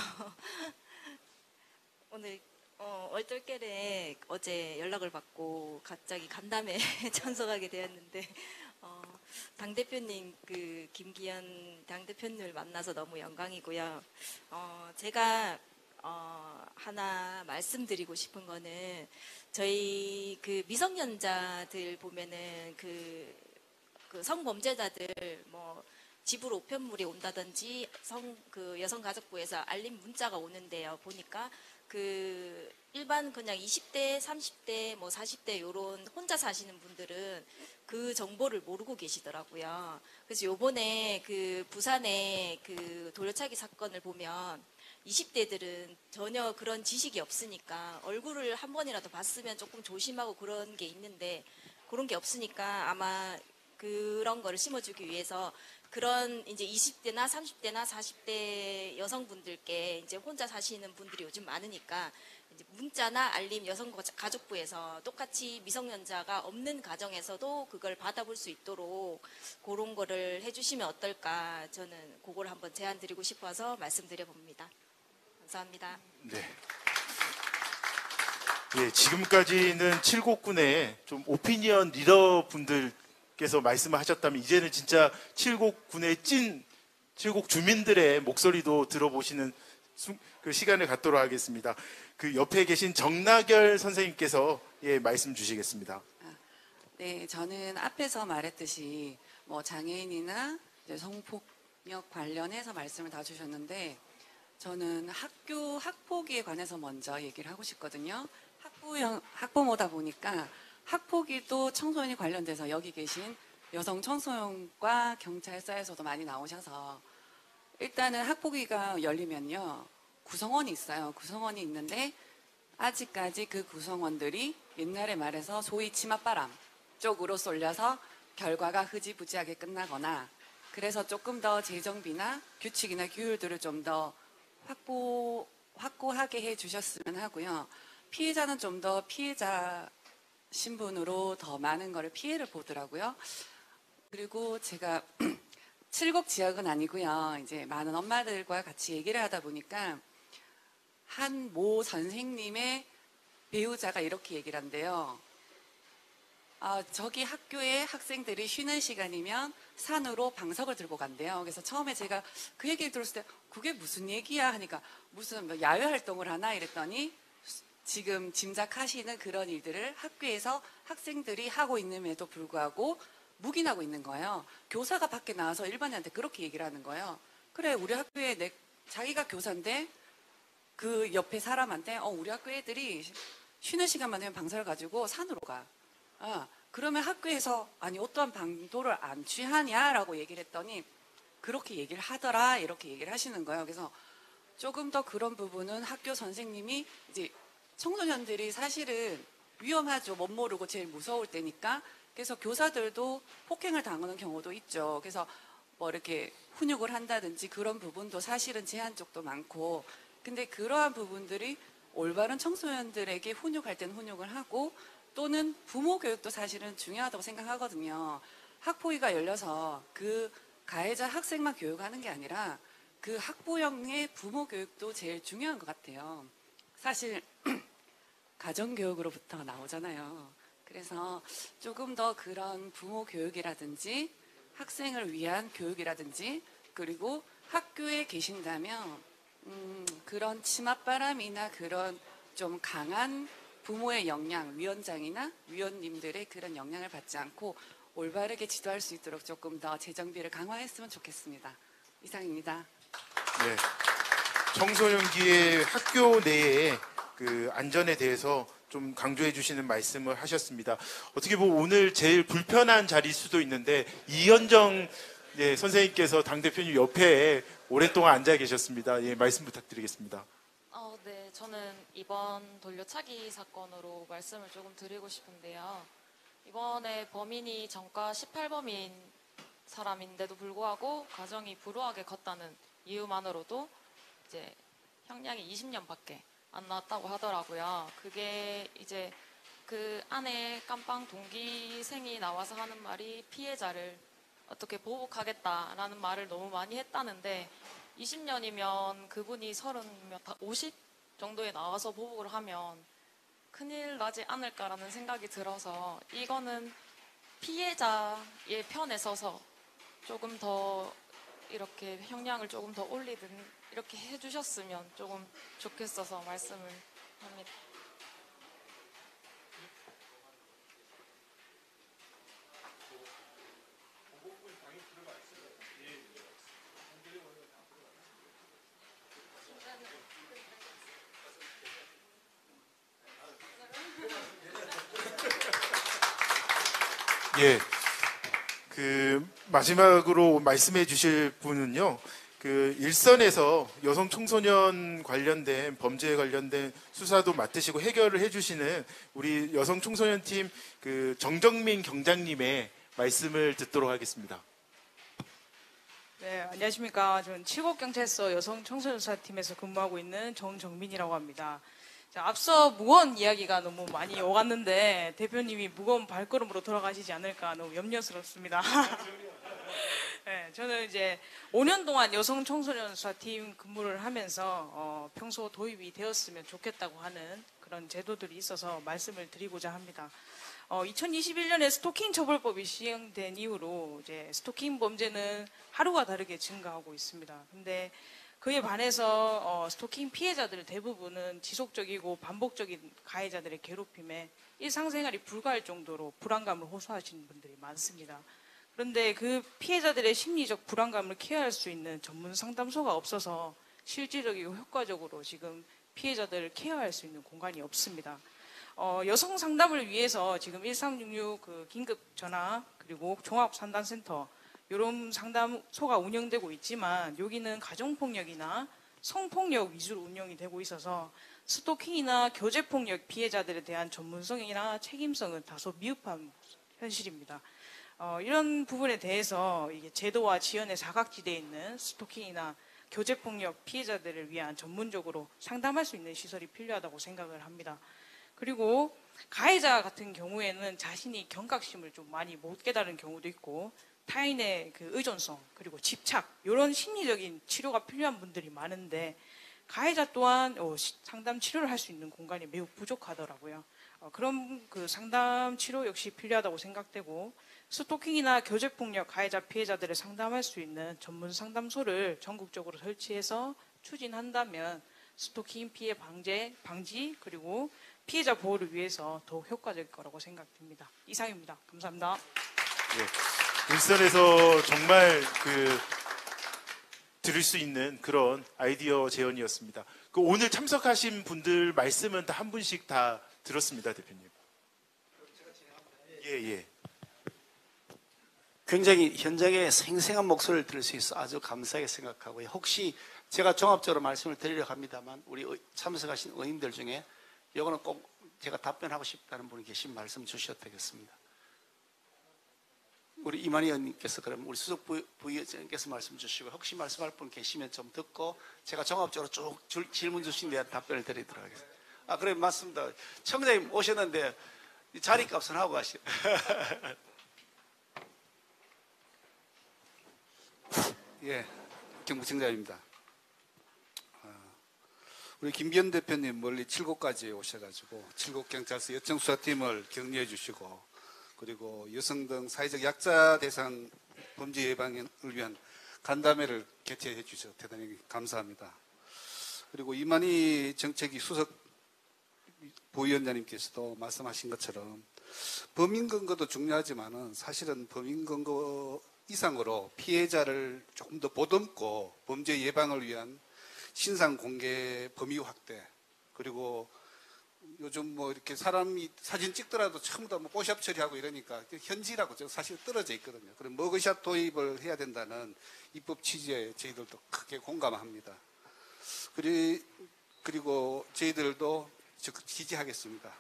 오늘 어, 얼떨결에 어제 연락을 받고 갑자기 간담회에 참석하게 되었는데 어, 당대표님 그 김기현 당대표님을 만나서 너무 영광이고요. 어, 제가 어, 하나 말씀드리고 싶은 거는 저희 그 미성년자들 보면은 그, 그 성범죄자들 뭐 집으로 우편물이 온다든지 성 그 여성가족부에서 알림 문자가 오는데요. 보니까 그 일반 그냥 이십 대, 삼십 대, 뭐 사십 대 요런 혼자 사시는 분들은 그 정보를 모르고 계시더라고요. 그래서 요번에 그 부산의 그 돌려차기 사건을 보면 이십 대들은 전혀 그런 지식이 없으니까 얼굴을 한 번이라도 봤으면 조금 조심하고 그런 게 있는데 그런 게 없으니까 아마 그런 거를 심어주기 위해서 그런 이제 이십 대나 삼십 대나 사십 대 여성분들께 이제 혼자 사시는 분들이 요즘 많으니까 이제 문자나 알림 여성가족부에서 똑같이 미성년자가 없는 가정에서도 그걸 받아볼 수 있도록 그런 거를 해주시면 어떨까 저는 그걸 한번 제안 드리고 싶어서 말씀드려 봅니다. 감사합니다. 네. 예, 지금까지는 칠곡군의 좀 오피니언 리더분들께서 말씀을 하셨다면 이제는 진짜 칠곡군의 찐 칠곡 주민들의 목소리도 들어보시는 수, 그 시간을 갖도록 하겠습니다. 그 옆에 계신 정나결 선생님께서 예, 말씀 주시겠습니다. 네, 저는 앞에서 말했듯이 뭐 장애인이나 이제 성폭력 관련해서 말씀을 다 주셨는데 저는 학교 학폭위에 관해서 먼저 얘기를 하고 싶거든요. 학부형, 학부모다 보니까 학폭위도 청소년이 관련돼서 여기 계신 여성 청소년과 경찰서에서도 많이 나오셔서 일단은 학폭위가 열리면요. 구성원이 있어요. 구성원이 있는데 아직까지 그 구성원들이 옛날에 말해서 소위 치맛바람 쪽으로 쏠려서 결과가 흐지부지하게 끝나거나 그래서 조금 더 재정비나 규칙이나 규율들을 좀 더 확보, 확고하게 해 주셨으면 하고요. 피해자는 좀 더 피해자 신분으로 더 많은 거를 피해를 보더라고요. 그리고 제가 칠곡 지역은 아니고요. 이제 많은 엄마들과 같이 얘기를 하다 보니까 한 모 선생님의 배우자가 이렇게 얘기를 한대요. 아, 저기 학교에 학생들이 쉬는 시간이면 산으로 방석을 들고 간대요. 그래서 처음에 제가 그 얘기를 들었을 때 그게 무슨 얘기야 하니까 무슨 뭐 야외 활동을 하나 이랬더니 지금 짐작하시는 그런 일들을 학교에서 학생들이 하고 있음에도 불구하고 묵인하고 있는 거예요. 교사가 밖에 나와서 일반인한테 그렇게 얘기를 하는 거예요. 그래 우리 학교에 내, 자기가 교사인데 그 옆에 사람한테 어, 우리 학교 애들이 쉬는 시간만 되면 방석을 가지고 산으로 가. 아, 그러면 학교에서 아니 어떠한 방도를 안 취하냐라고 얘기를 했더니 그렇게 얘기를 하더라 이렇게 얘기를 하시는 거예요. 그래서 조금 더 그런 부분은 학교 선생님이 이제 청소년들이 사실은 위험하죠. 못 모르고 제일 무서울 때니까. 그래서 교사들도 폭행을 당하는 경우도 있죠. 그래서 뭐 이렇게 훈육을 한다든지 그런 부분도 사실은 제한 쪽도 많고 근데 그러한 부분들이 올바른 청소년들에게 훈육할 때는 훈육을 하고 또는 부모 교육도 사실은 중요하다고 생각하거든요. 학폭위가 열려서 그 가해자 학생만 교육하는 게 아니라 그 학부형의 부모 교육도 제일 중요한 것 같아요. 사실 가정교육으로부터 나오잖아요. 그래서 조금 더 그런 부모 교육이라든지 학생을 위한 교육이라든지 그리고 학교에 계신다면 음, 그런 치맛바람이나 그런 좀 강한 부모의 영향, 위원장이나 위원님들의 그런 영향을 받지 않고 올바르게 지도할 수 있도록 조금 더 재정비를 강화했으면 좋겠습니다. 이상입니다. 네. 청소년기의 학교 내에 그 안전에 대해서 좀 강조해 주시는 말씀을 하셨습니다. 어떻게 보면 오늘 제일 불편한 자리일 수도 있는데 이현정 네, 선생님께서 당대표님 옆에 오랫동안 앉아 계셨습니다. 예, 말씀 부탁드리겠습니다. 어, 네, 저는 이번 돌려차기 사건으로 말씀을 조금 드리고 싶은데요. 이번에 범인이 전과 십팔 범인 사람인데도 불구하고 가정이 불우하게 컸다는 이유만으로도 이제 형량이 이십 년밖에 안 나왔다고 하더라고요. 그게 이제 그 안에 깜빵 동기생이 나와서 하는 말이 피해자를 어떻게 보복하겠다라는 말을 너무 많이 했다는데 이십 년이면 그분이 서른 몇, 오십 정도에 나와서 보복을 하면 큰일 나지 않을까라는 생각이 들어서 이거는 피해자의 편에 서서 조금 더 이렇게 형량을 조금 더 올리든 이렇게 해주셨으면 조금 좋겠어서 말씀을 합니다. 예, 그 마지막으로 말씀해 주실 분은요, 그 일선에서 여성 청소년 관련된 범죄에 관련된 수사도 맡으시고 해결을 해주시는 우리 여성 청소년 팀 그 정정민 경장님의 말씀을 듣도록 하겠습니다. 네, 안녕하십니까. 저는 칠곡경찰서 여성 청소년 수사팀에서 근무하고 있는 정정민이라고 합니다. 자, 앞서 무거운 이야기가 너무 많이 오갔는데 대표님이 무거운 발걸음으로 돌아가시지 않을까 너무 염려스럽습니다. 네, 저는 이제 오 년 동안 여성 청소년 수사팀 근무를 하면서 어, 평소 도입이 되었으면 좋겠다고 하는 그런 제도들이 있어서 말씀을 드리고자 합니다. 어, 이천이십일 년에 스토킹 처벌법이 시행된 이후로 이제 스토킹 범죄는 하루가 다르게 증가하고 있습니다. 근데 그에 반해서 어, 스토킹 피해자들 대부분은 지속적이고 반복적인 가해자들의 괴롭힘에 일상생활이 불가할 정도로 불안감을 호소하시는 분들이 많습니다. 그런데 그 피해자들의 심리적 불안감을 케어할 수 있는 전문 상담소가 없어서 실질적이고 효과적으로 지금 피해자들을 케어할 수 있는 공간이 없습니다. 어, 여성 상담을 위해서 지금 일삼육육 그 긴급 전화 그리고 종합 상담센터 이런 상담소가 운영되고 있지만 여기는 가정폭력이나 성폭력 위주로 운영이 되고 있어서 스토킹이나 교제폭력 피해자들에 대한 전문성이나 책임성은 다소 미흡한 현실입니다. 어, 이런 부분에 대해서 이게 제도와 지연의 사각지대에 있는 스토킹이나 교제폭력 피해자들을 위한 전문적으로 상담할 수 있는 시설이 필요하다고 생각을 합니다. 그리고 가해자 같은 경우에는 자신이 경각심을 좀 많이 못 깨달은 경우도 있고 타인의 그 의존성 그리고 집착 이런 심리적인 치료가 필요한 분들이 많은데 가해자 또한 어, 상담 치료를 할 수 있는 공간이 매우 부족하더라고요. 어, 그런 그 상담 치료 역시 필요하다고 생각되고 스토킹이나 교제폭력 가해자 피해자들을 상담할 수 있는 전문 상담소를 전국적으로 설치해서 추진한다면 스토킹 피해 방제, 방지 그리고 피해자 보호를 위해서 더욱 효과적일 거라고 생각됩니다. 이상입니다. 감사합니다. 예, 일선에서 정말 그 들을 수 있는 그런 아이디어 제언이었습니다. 그 오늘 참석하신 분들 말씀은 다 한 분씩 다 들었습니다, 대표님. 예, 예. 굉장히 현장의 생생한 목소리를 들을 수 있어 아주 감사하게 생각하고요. 혹시 제가 종합적으로 말씀을 드리려고 합니다만 우리 참석하신 의원님들 중에 이거는 꼭 제가 답변하고 싶다는 분이 계신 말씀 주셔도 되겠습니다. 우리 이만희 의원님께서 그럼 우리 수석 부의장님께서 말씀 주시고 혹시 말씀할 분 계시면 좀 듣고 제가 종합적으로 쭉 질문 주신 데 답변을 드리도록 하겠습니다. 아, 그래 맞습니다. 청장님 오셨는데 자리값은 하고 가시죠. 예, 경북청장입니다. 우리 김기현 대표님 멀리 칠곡까지 오셔가지고 칠곡경찰서 여청수사팀을 격려해 주시고 그리고 여성 등 사회적 약자 대상 범죄 예방을 위한 간담회를 개최해 주셔서 대단히 감사합니다. 그리고 이만희 정책위 수석 부위원장님께서도 말씀하신 것처럼 범인 근거도 중요하지만은 사실은 범인 근거 이상으로 피해자를 조금 더 보듬고 범죄 예방을 위한 신상 공개 범위 확대 그리고 요즘 뭐 이렇게 사람이 사진 찍더라도 처음부터 뭐 뽀샵 처리하고 이러니까 현지라고 사실 떨어져 있거든요. 그럼 머그샷 도입을 해야 된다는 입법 취지에 저희들도 크게 공감합니다. 그리, 그리고 저희들도 적극 지지하겠습니다.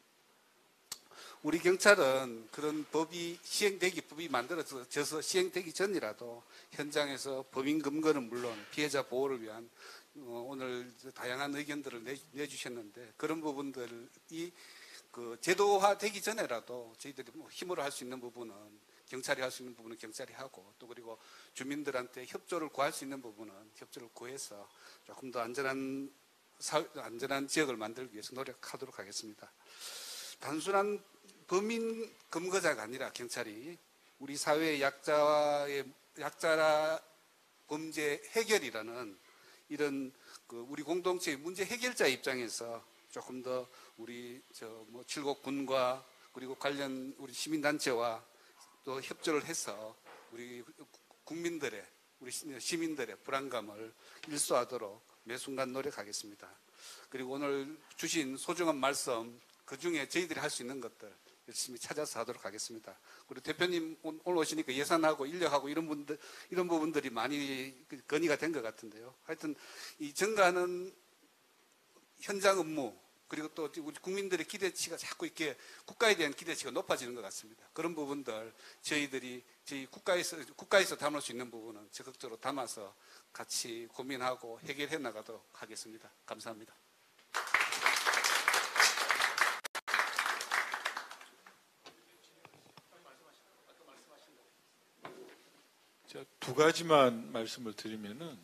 우리 경찰은 그런 법이 시행되기 법이 만들어져서 시행되기 전이라도 현장에서 범인 검거는 물론 피해자 보호를 위한 오늘 다양한 의견들을 내, 내주셨는데 그런 부분들이 그 제도화되기 전에라도 저희들이 뭐 힘으로 할 수 있는 부분은 경찰이 할 수 있는 부분은 경찰이 하고 또 그리고 주민들한테 협조를 구할 수 있는 부분은 협조를 구해서 조금 더 안전한 사, 안전한 지역을 만들기 위해서 노력하도록 하겠습니다. 단순한 범인 검거자가 아니라 경찰이 우리 사회의 약자의 약자라 범죄 해결이라는 이런 그 우리 공동체의 문제 해결자 입장에서 조금 더 우리 저 뭐 칠곡군과 그리고 관련 우리 시민단체와 또 협조를 해서 우리 국민들의 우리 시민들의 불안감을 일소하도록 매 순간 노력하겠습니다. 그리고 오늘 주신 소중한 말씀 그 중에 저희들이 할 수 있는 것들 열심히 찾아서 하도록 하겠습니다. 그리고 대표님 오늘 오시니까 예산하고 인력하고 이런 분들 이런 부분들이 많이 건의가 된 것 같은데요. 하여튼 이 증가하는 현장 업무 그리고 또 우리 국민들의 기대치가 자꾸 이렇게 국가에 대한 기대치가 높아지는 것 같습니다. 그런 부분들 저희들이 저희 국가에서 국가에서 담을 수 있는 부분은 적극적으로 담아서 같이 고민하고 해결해 나가도록 하겠습니다. 감사합니다. 두 가지만 말씀을 드리면은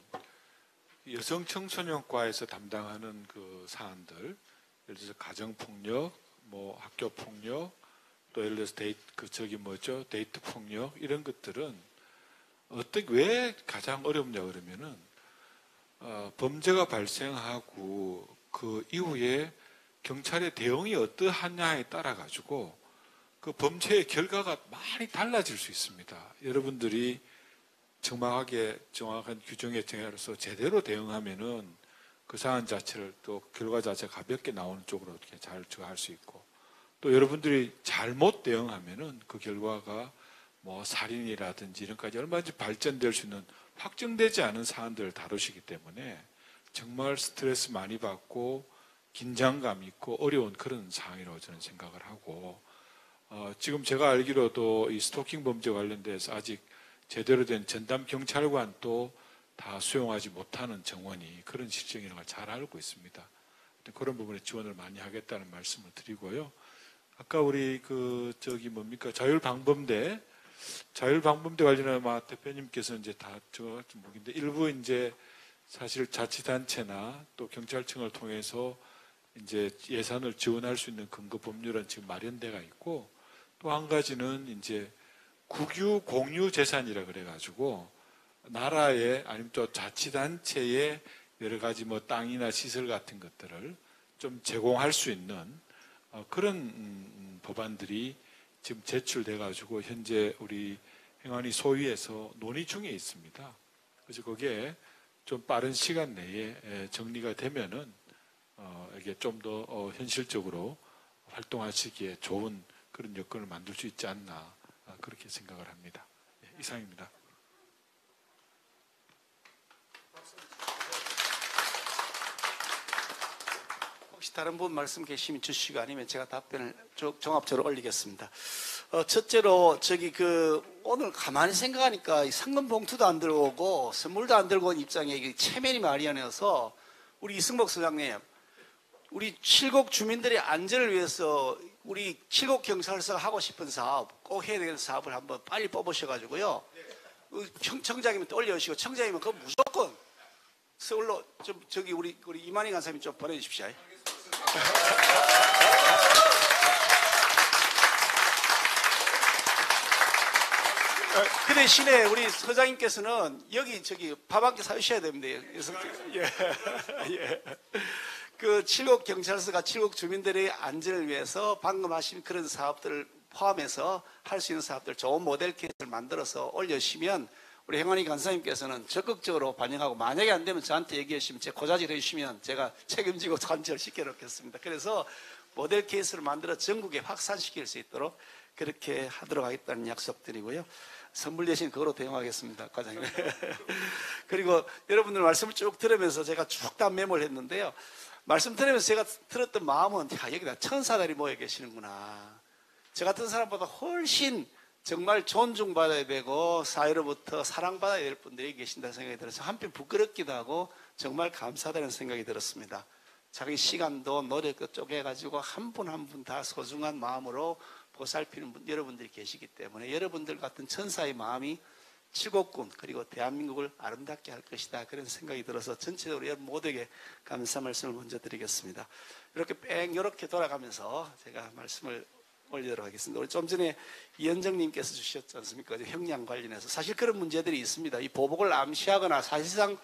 여성 청소년과에서 담당하는 그 사안들, 예를 들어서 가정폭력, 뭐 학교폭력, 또 예를 들어서 데이트, 그 저기 뭐죠, 데이트 폭력 이런 것들은 어떻게 왜 가장 어렵냐 그러면은 어, 범죄가 발생하고 그 이후에 경찰의 대응이 어떠하냐에 따라 가지고 그 범죄의 결과가 많이 달라질 수 있습니다. 여러분들이 정확하게 정확한 규정에 정해서 제대로 대응하면은 그 사안 자체를 또 결과 자체가 가볍게 나오는 쪽으로 어떻게 잘 할 수 있고 또 여러분들이 잘못 대응하면은 그 결과가 뭐 살인이라든지 이런까지 얼마든지 발전될 수 있는 확정되지 않은 사안들을 다루시기 때문에 정말 스트레스 많이 받고 긴장감 있고 어려운 그런 상황이라고 저는 생각을 하고 어, 지금 제가 알기로도 이 스토킹 범죄 관련돼서 아직 제대로 된 전담 경찰관도 다 수용하지 못하는 정원이 그런 실정이라는 걸 잘 알고 있습니다. 그런 부분에 지원을 많이 하겠다는 말씀을 드리고요. 아까 우리 그 저기 뭡니까 자율방범대 자율방범대 관련해 아마 대표님께서 이제 다 저 묵인데 일부 이제 사실 자치단체나 또 경찰청을 통해서 이제 예산을 지원할 수 있는 근거 법률은 지금 마련돼가 있고 또 한 가지는 이제 국유 공유 재산이라 그래가지고 나라의 아니면 또 자치단체의 여러 가지 뭐 땅이나 시설 같은 것들을 좀 제공할 수 있는 그런 음, 법안들이 지금 제출돼가지고 현재 우리 행안위 소위에서 논의 중에 있습니다. 그래서 거기에 좀 빠른 시간 내에 정리가 되면은 어, 이게 좀 더 어, 현실적으로 활동하시기에 좋은 그런 여건을 만들 수 있지 않나 그렇게 생각을 합니다. 네, 이상입니다. 혹시 다른 분 말씀 계시면 주시고 아니면 제가 답변을 종합적으로 올리겠습니다. 어, 첫째로 저기 그 오늘 가만히 생각하니까 상금 봉투도 안 들고 오고 선물도 안 들고 온 입장에 체면이 말이 안 해서 우리 이승복 소장님 우리 칠곡 주민들의 안전을 위해서 우리 칠곡 경찰서가 하고 싶은 사업 꼭 해야 되는 사업을 한번 빨리 뽑으셔가지고요. 청, 청장님은 또 올려주시고 청장님은 그거 무조건 서울로 좀 저기 우리 우리 이만희 간사님 좀 보내주십시오. 그 대신에 우리 서장님께서는 여기 저기 밥 한 끼 사주셔야 됩니다. 예, 예. 그 칠곡 경찰서가 칠곡 주민들의 안전을 위해서 방금 하신 그런 사업들을 포함해서 할 수 있는 사업들 좋은 모델 케이스를 만들어서 올려주시면 우리 행안위 간사님께서는 적극적으로 반영하고 만약에 안 되면 저한테 얘기해 주시면 제 고자질 해주시면 제가 책임지고 관철 시켜놓겠습니다. 그래서 모델 케이스를 만들어 전국에 확산시킬 수 있도록 그렇게 하도록 하겠다는 약속드리고요. 선물 대신 그거로 대응하겠습니다, 과장님. 그리고 여러분들 말씀을 쭉 들으면서 제가 쭉 다 메모를 했는데요. 말씀 들으면서 제가 들었던 마음은 야, 여기다 천사들이 모여 계시는구나. 저 같은 사람보다 훨씬 정말 존중받아야 되고 사회로부터 사랑받아야 될 분들이 계신다는 생각이 들어서 한편 부끄럽기도 하고 정말 감사하다는 생각이 들었습니다. 자기 시간도 노력도 쪼개가지고 한 분 한 분 다 소중한 마음으로 보살피는 분, 여러분들이 계시기 때문에 여러분들 같은 천사의 마음이 칠곡군 그리고 대한민국을 아름답게 할 것이다 그런 생각이 들어서 전체적으로 여러분 모두에게 감사 말씀을 먼저 드리겠습니다. 이렇게 뺑 이렇게 돌아가면서 제가 말씀을 올리도록 하겠습니다. 우리 좀 전에 이현정님께서 주셨지 않습니까? 형량 관련해서 사실 그런 문제들이 있습니다. 이 보복을 암시하거나 사실상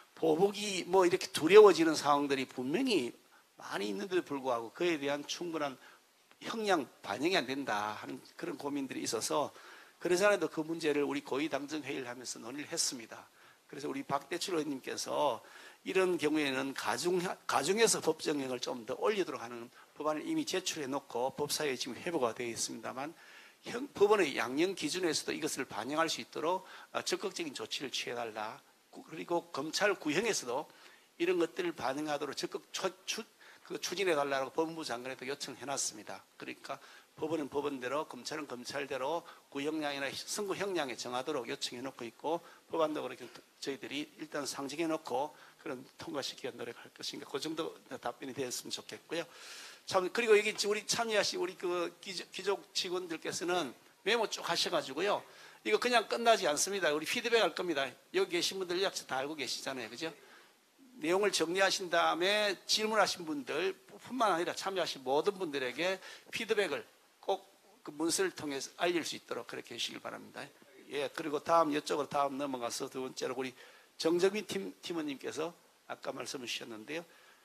보복이 뭐 이렇게 두려워지는 상황들이 분명히 많이 있는데도 불구하고 그에 대한 충분한 형량 반영이 안 된다 하는 그런 고민들이 있어서 그래서라도 그 문제를 우리 고위당정회의를 하면서 논의를 했습니다. 그래서 우리 박대출 의원님께서 이런 경우에는 가중, 가중에서 법정형을 좀 더 올리도록 하는 법안을 이미 제출해 놓고 법사위에 지금 회부가 되어 있습니다만 형, 법원의 양형 기준에서도 이것을 반영할 수 있도록 적극적인 조치를 취해달라. 그리고 검찰 구형에서도 이런 것들을 반영하도록 적극 추, 추, 그 추진해달라고 법무부 장관에도 요청해 놨습니다. 그러니까 법원은 법원대로 검찰은 검찰대로 구형량이나 선고 형량에 정하도록 요청해 놓고 있고 법안도 그렇게 저희들이 일단 상정해 놓고 그런 통과시키기 노력할 것인가 그 정도 답변이 되었으면 좋겠고요. 참 그리고 여기 우리 참여하신 우리 그 귀족 직원들께서는 메모 쭉 하셔가지고요. 이거 그냥 끝나지 않습니다. 우리 피드백 할 겁니다. 여기 계신 분들 약속 다 알고 계시잖아요, 그죠? 내용을 정리하신 다음에 질문하신 분들 뿐만 아니라 참여하신 모든 분들에게 피드백을 꼭 그 문서를 통해서 알릴 수 있도록 그렇게 해주시길 바랍니다. 예, 그리고 다음 이쪽으로 다음 넘어가서 두 번째로 우리 정정민 팀, 팀원님께서 아까 말씀을 주셨는데요.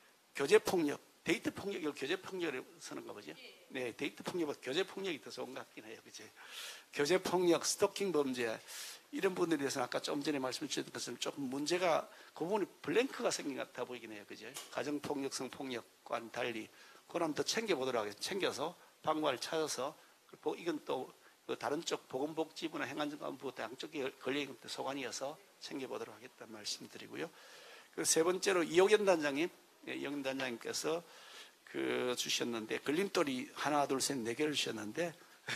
교제폭력, 데이트폭력을 교제폭력을 쓰는가 보죠? 네, 데이트폭력보다 교제폭력이 더 좋은 것 같긴 해요. 그죠? 교제폭력, 스토킹 범죄, 이런 부분에 대해서는 아까 좀 전에 말씀 주셨던 것처럼 조금 문제가 그 부분이 블랭크가 생긴 것 같아 보이긴 해요. 그죠? 가정폭력성 폭력과는 달리 그걸 한번 더 챙겨보도록 하겠습니다. 챙겨서 방법을 찾아서 이건 또 다른 쪽 보건복지부나 행안정부 양쪽에 걸려있는 것도 소관이어서 챙겨보도록 하겠다는 말씀드리고요. 그리고 세 번째로 이호견 단장님, 예, 이호견 단장님께서 그 주셨는데 걸림돌이 하나 둘 셋 네 개를 주셨는데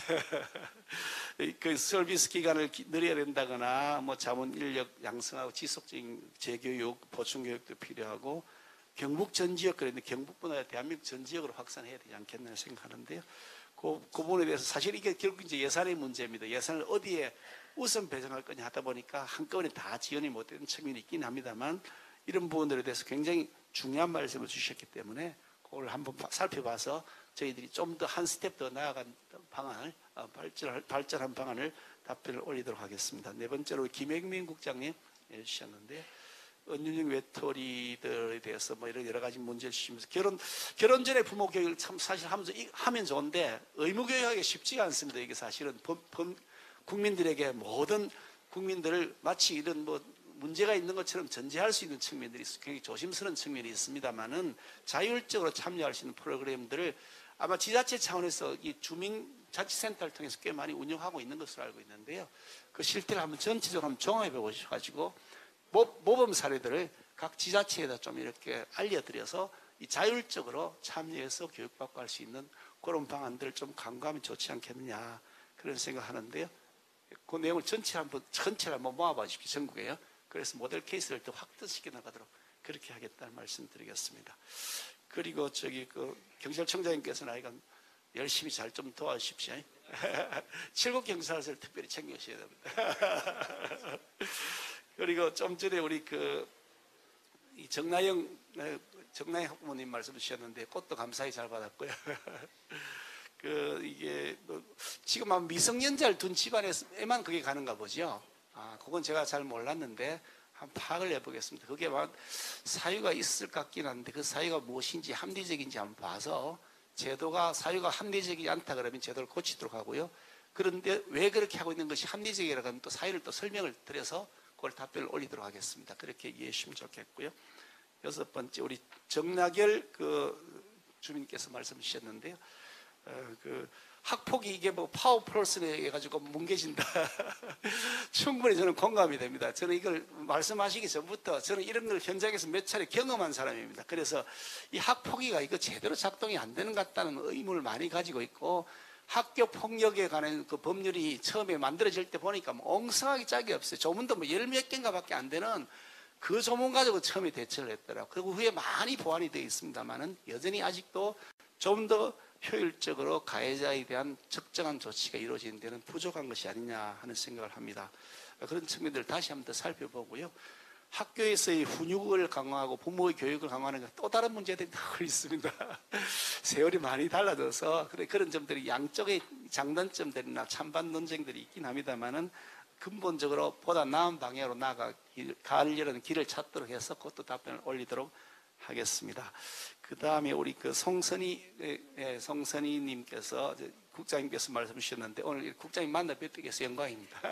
그 서비스 기간을 늘려야 된다거나 뭐 자문 인력 양성하고 지속적인 재교육, 보충 교육도 필요하고 경북 전 지역 그랬는데 경북보다 대한민국 전 지역으로 확산해야 되지 않겠나 생각하는데요. 그, 그 부분에 대해서 사실 이게 결국 이제 예산의 문제입니다. 예산을 어디에 우선 배정할 거냐 하다 보니까 한꺼번에 다 지원이 못 되는 측면이 있긴 합니다만 이런 부분들에 대해서 굉장히 중요한 말씀을 주셨기 때문에 그걸 한번 살펴봐서 저희들이 좀 더 한 스텝 더 나아간 방안을 발전, 발전한 방안을 답변을 올리도록 하겠습니다. 네 번째로 김영민 국장님 해주셨는데 은유형 외톨이들에 대해서 뭐 이런 여러 가지 문제를 주시면서 결혼 결혼 전에 부모 교육을 참 사실 하면서 하면 좋은데 의무 교육하기 쉽지가 않습니다. 이게 사실은 법, 법, 국민들에게 모든 국민들을 마치 이런 뭐 문제가 있는 것처럼 전제할 수 있는 측면들이 굉장히 조심스러운 측면이 있습니다만은 자율적으로 참여할 수 있는 프로그램들을 아마 지자체 차원에서 이 주민자치센터를 통해서 꽤 많이 운영하고 있는 것으로 알고 있는데요. 그 실태를 한번 전체적으로 한번 종합해 보셔가지고 모범 사례들을 각 지자체에다 좀 이렇게 알려드려서 이 자율적으로 참여해서 교육받고 할 수 있는 그런 방안들을 좀 강구하면 좋지 않겠느냐 그런 생각하는데요. 그 내용을 전체 한번 전체를 한번 모아봐 주십시오. 전국에요. 그래서 모델 케이스를 더 확대시켜 나가도록 그렇게 하겠다는 말씀드리겠습니다. 그리고 저기 그 경찰청장님께서는 아이가 열심히 잘 좀 도와주십시오. 칠곡 경찰서를 특별히 챙겨주셔야 됩니다. 그리고 좀 전에 우리 그 정나영 정나영 학부모님 말씀 주셨는데 꽃도 감사히 잘 받았고요. 그 이게 뭐 지금 한 미성년자를 둔 집안에만 그게 가는가 보죠. 아, 그건 제가 잘 몰랐는데 한번 파악을 해보겠습니다. 그게 막 사유가 있을 것 같긴 한데 그 사유가 무엇인지 합리적인지 한번 봐서 제도가 사유가 합리적이지 않다 그러면 제도를 고치도록 하고요. 그런데 왜 그렇게 하고 있는 것이 합리적이라고 하면 또 사유를 또 설명을 드려서 그걸 답변을 올리도록 하겠습니다. 그렇게 이해해 주시면 좋겠고요. 여섯 번째 우리 정나결 그 주민께서 말씀 주셨는데요. 어, 그 학폭이 이게 뭐 파워 플러스네 해가지고 뭉개진다. 충분히 저는 공감이 됩니다. 저는 이걸 말씀하시기 전부터 저는 이런 걸 현장에서 몇 차례 경험한 사람입니다. 그래서 이 학폭위가 이거 제대로 작동이 안 되는 것 같다는 의문을 많이 가지고 있고 학교 폭력에 관한 그 법률이 처음에 만들어질 때 보니까 뭐 엉성하게 짝이 없어요. 조문도 뭐 열 몇 개인가 밖에 안 되는 그 조문 가지고 처음에 대처를 했더라고요. 그리고 후에 많이 보완이 되어 있습니다만은 여전히 아직도 좀 더 효율적으로 가해자에 대한 적정한 조치가 이루어지는 데는 부족한 것이 아니냐 하는 생각을 합니다. 그런 측면들을 다시 한번 더 살펴보고요. 학교에서의 훈육을 강화하고 부모의 교육을 강화하는 또 다른 문제들이 늘 있습니다. 세월이 많이 달라져서 그래 그런 점들이 양쪽의 장단점들이나 찬반 논쟁들이 있긴 합니다만은 근본적으로 보다 나은 방향으로 나아가려는 길을 찾도록 해서 그것도 답변을 올리도록 하겠습니다. 그 다음에 우리 그 송선희 송선희님께서 국장님께서 말씀 주셨는데 오늘 국장님 만나 뵙게 돼서 영광입니다.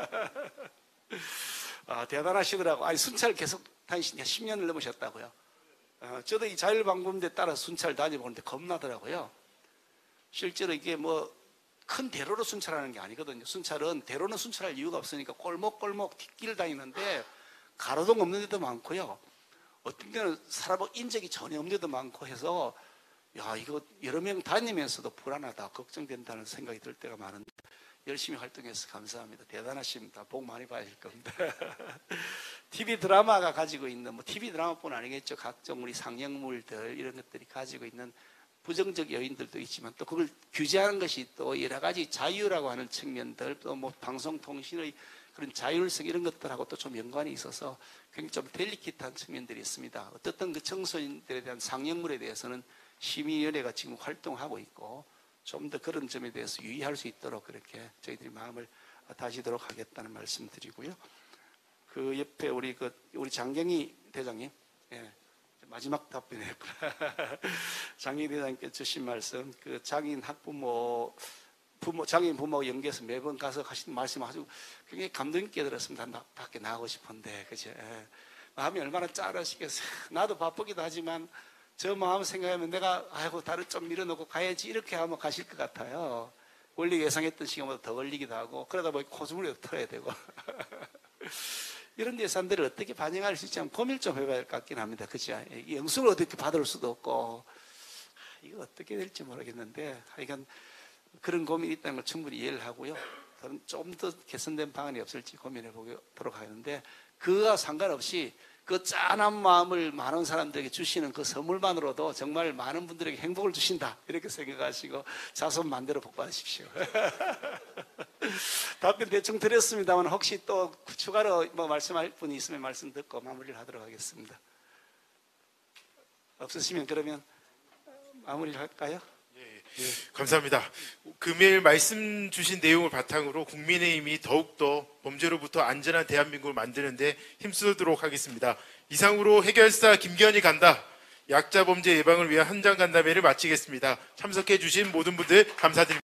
아, 대단하시더라고. 아니 순찰 계속 다니시니까 십 년을 넘으셨다고요. 어, 저도 이 자율방범대 따라 순찰 다녀보는데 겁나더라고요. 실제로 이게 뭐 큰 대로로 순찰하는 게 아니거든요. 순찰은 대로는 순찰할 이유가 없으니까 골목골목 뒷길 다니는데 가로등 없는 데도 많고요. 어떤 데는 살아본 인적이 전혀 없는 데도 많고 해서 야 이거 여러 명 다니면서도 불안하다 걱정된다는 생각이 들 때가 많은데 열심히 활동해서 감사합니다. 대단하십니다. 복 많이 받으실 겁니다. 티비 드라마가 가지고 있는 뭐 티비 드라마뿐 아니겠죠. 각종 우리 상영물들 이런 것들이 가지고 있는 부정적 요인들도 있지만 또 그걸 규제하는 것이 또 여러 가지 자유라고 하는 측면들 또 뭐 방송통신의 그런 자율성 이런 것들하고 또 좀 연관이 있어서 굉장히 좀 델리킷한 측면들이 있습니다. 어떻든 그 청소년들에 대한 상영물에 대해서는 심의위원회가 지금 활동하고 있고 좀 더 그런 점에 대해서 유의할 수 있도록 그렇게 저희들이 마음을 다지도록 하겠다는 말씀드리고요. 그 옆에 우리 그 우리 장경희 대장님, 예, 마지막 답변이었구나. 장경희 대장님께 주신 말씀, 그 장애인 학부모, 부모 장애인 부모하고 연계해서 매번 가서 하시는 말씀 아주 굉장히 감동 있게 들었습니다. 나 밖에 나가고 싶은데, 그죠? 예. 마음이 얼마나 짠하시겠어요. 나도 바쁘기도 하지만. 저 마음 생각하면 내가 아이고 다른 좀 밀어놓고 가야지 이렇게 하면 가실 것 같아요. 원래 예상했던 시간보다 더 걸리기도 하고 그러다 보니 코스물에 털어야 되고 이런 예산들을 어떻게 반영할 수 있지 않으면 고민을 좀 해봐야 할 것 같긴 합니다. 그죠? 영수를 어떻게 받을 수도 없고 이거 어떻게 될지 모르겠는데 하여간 그런 고민이 있다는 걸 충분히 이해를 하고요. 좀 더 개선된 방안이 없을지 고민해 보도록 하는데 그와 상관없이 그 짠한 마음을 많은 사람들에게 주시는 그 선물만으로도 정말 많은 분들에게 행복을 주신다 이렇게 생각하시고 자손 만대로 복 받으십시오. 답변 대충 드렸습니다만 혹시 또 추가로 뭐 말씀할 분이 있으면 말씀 듣고 마무리를 하도록 하겠습니다. 없으시면 그러면 마무리를 할까요? 예, 감사합니다. 금일 말씀 주신 내용을 바탕으로 국민의힘이 더욱더 범죄로부터 안전한 대한민국을 만드는데 힘쓰도록 하겠습니다. 이상으로 해결사 김기현이 간다. 약자 범죄 예방을 위한 현장 간담회를 마치겠습니다. 참석해 주신 모든 분들 감사드립니다.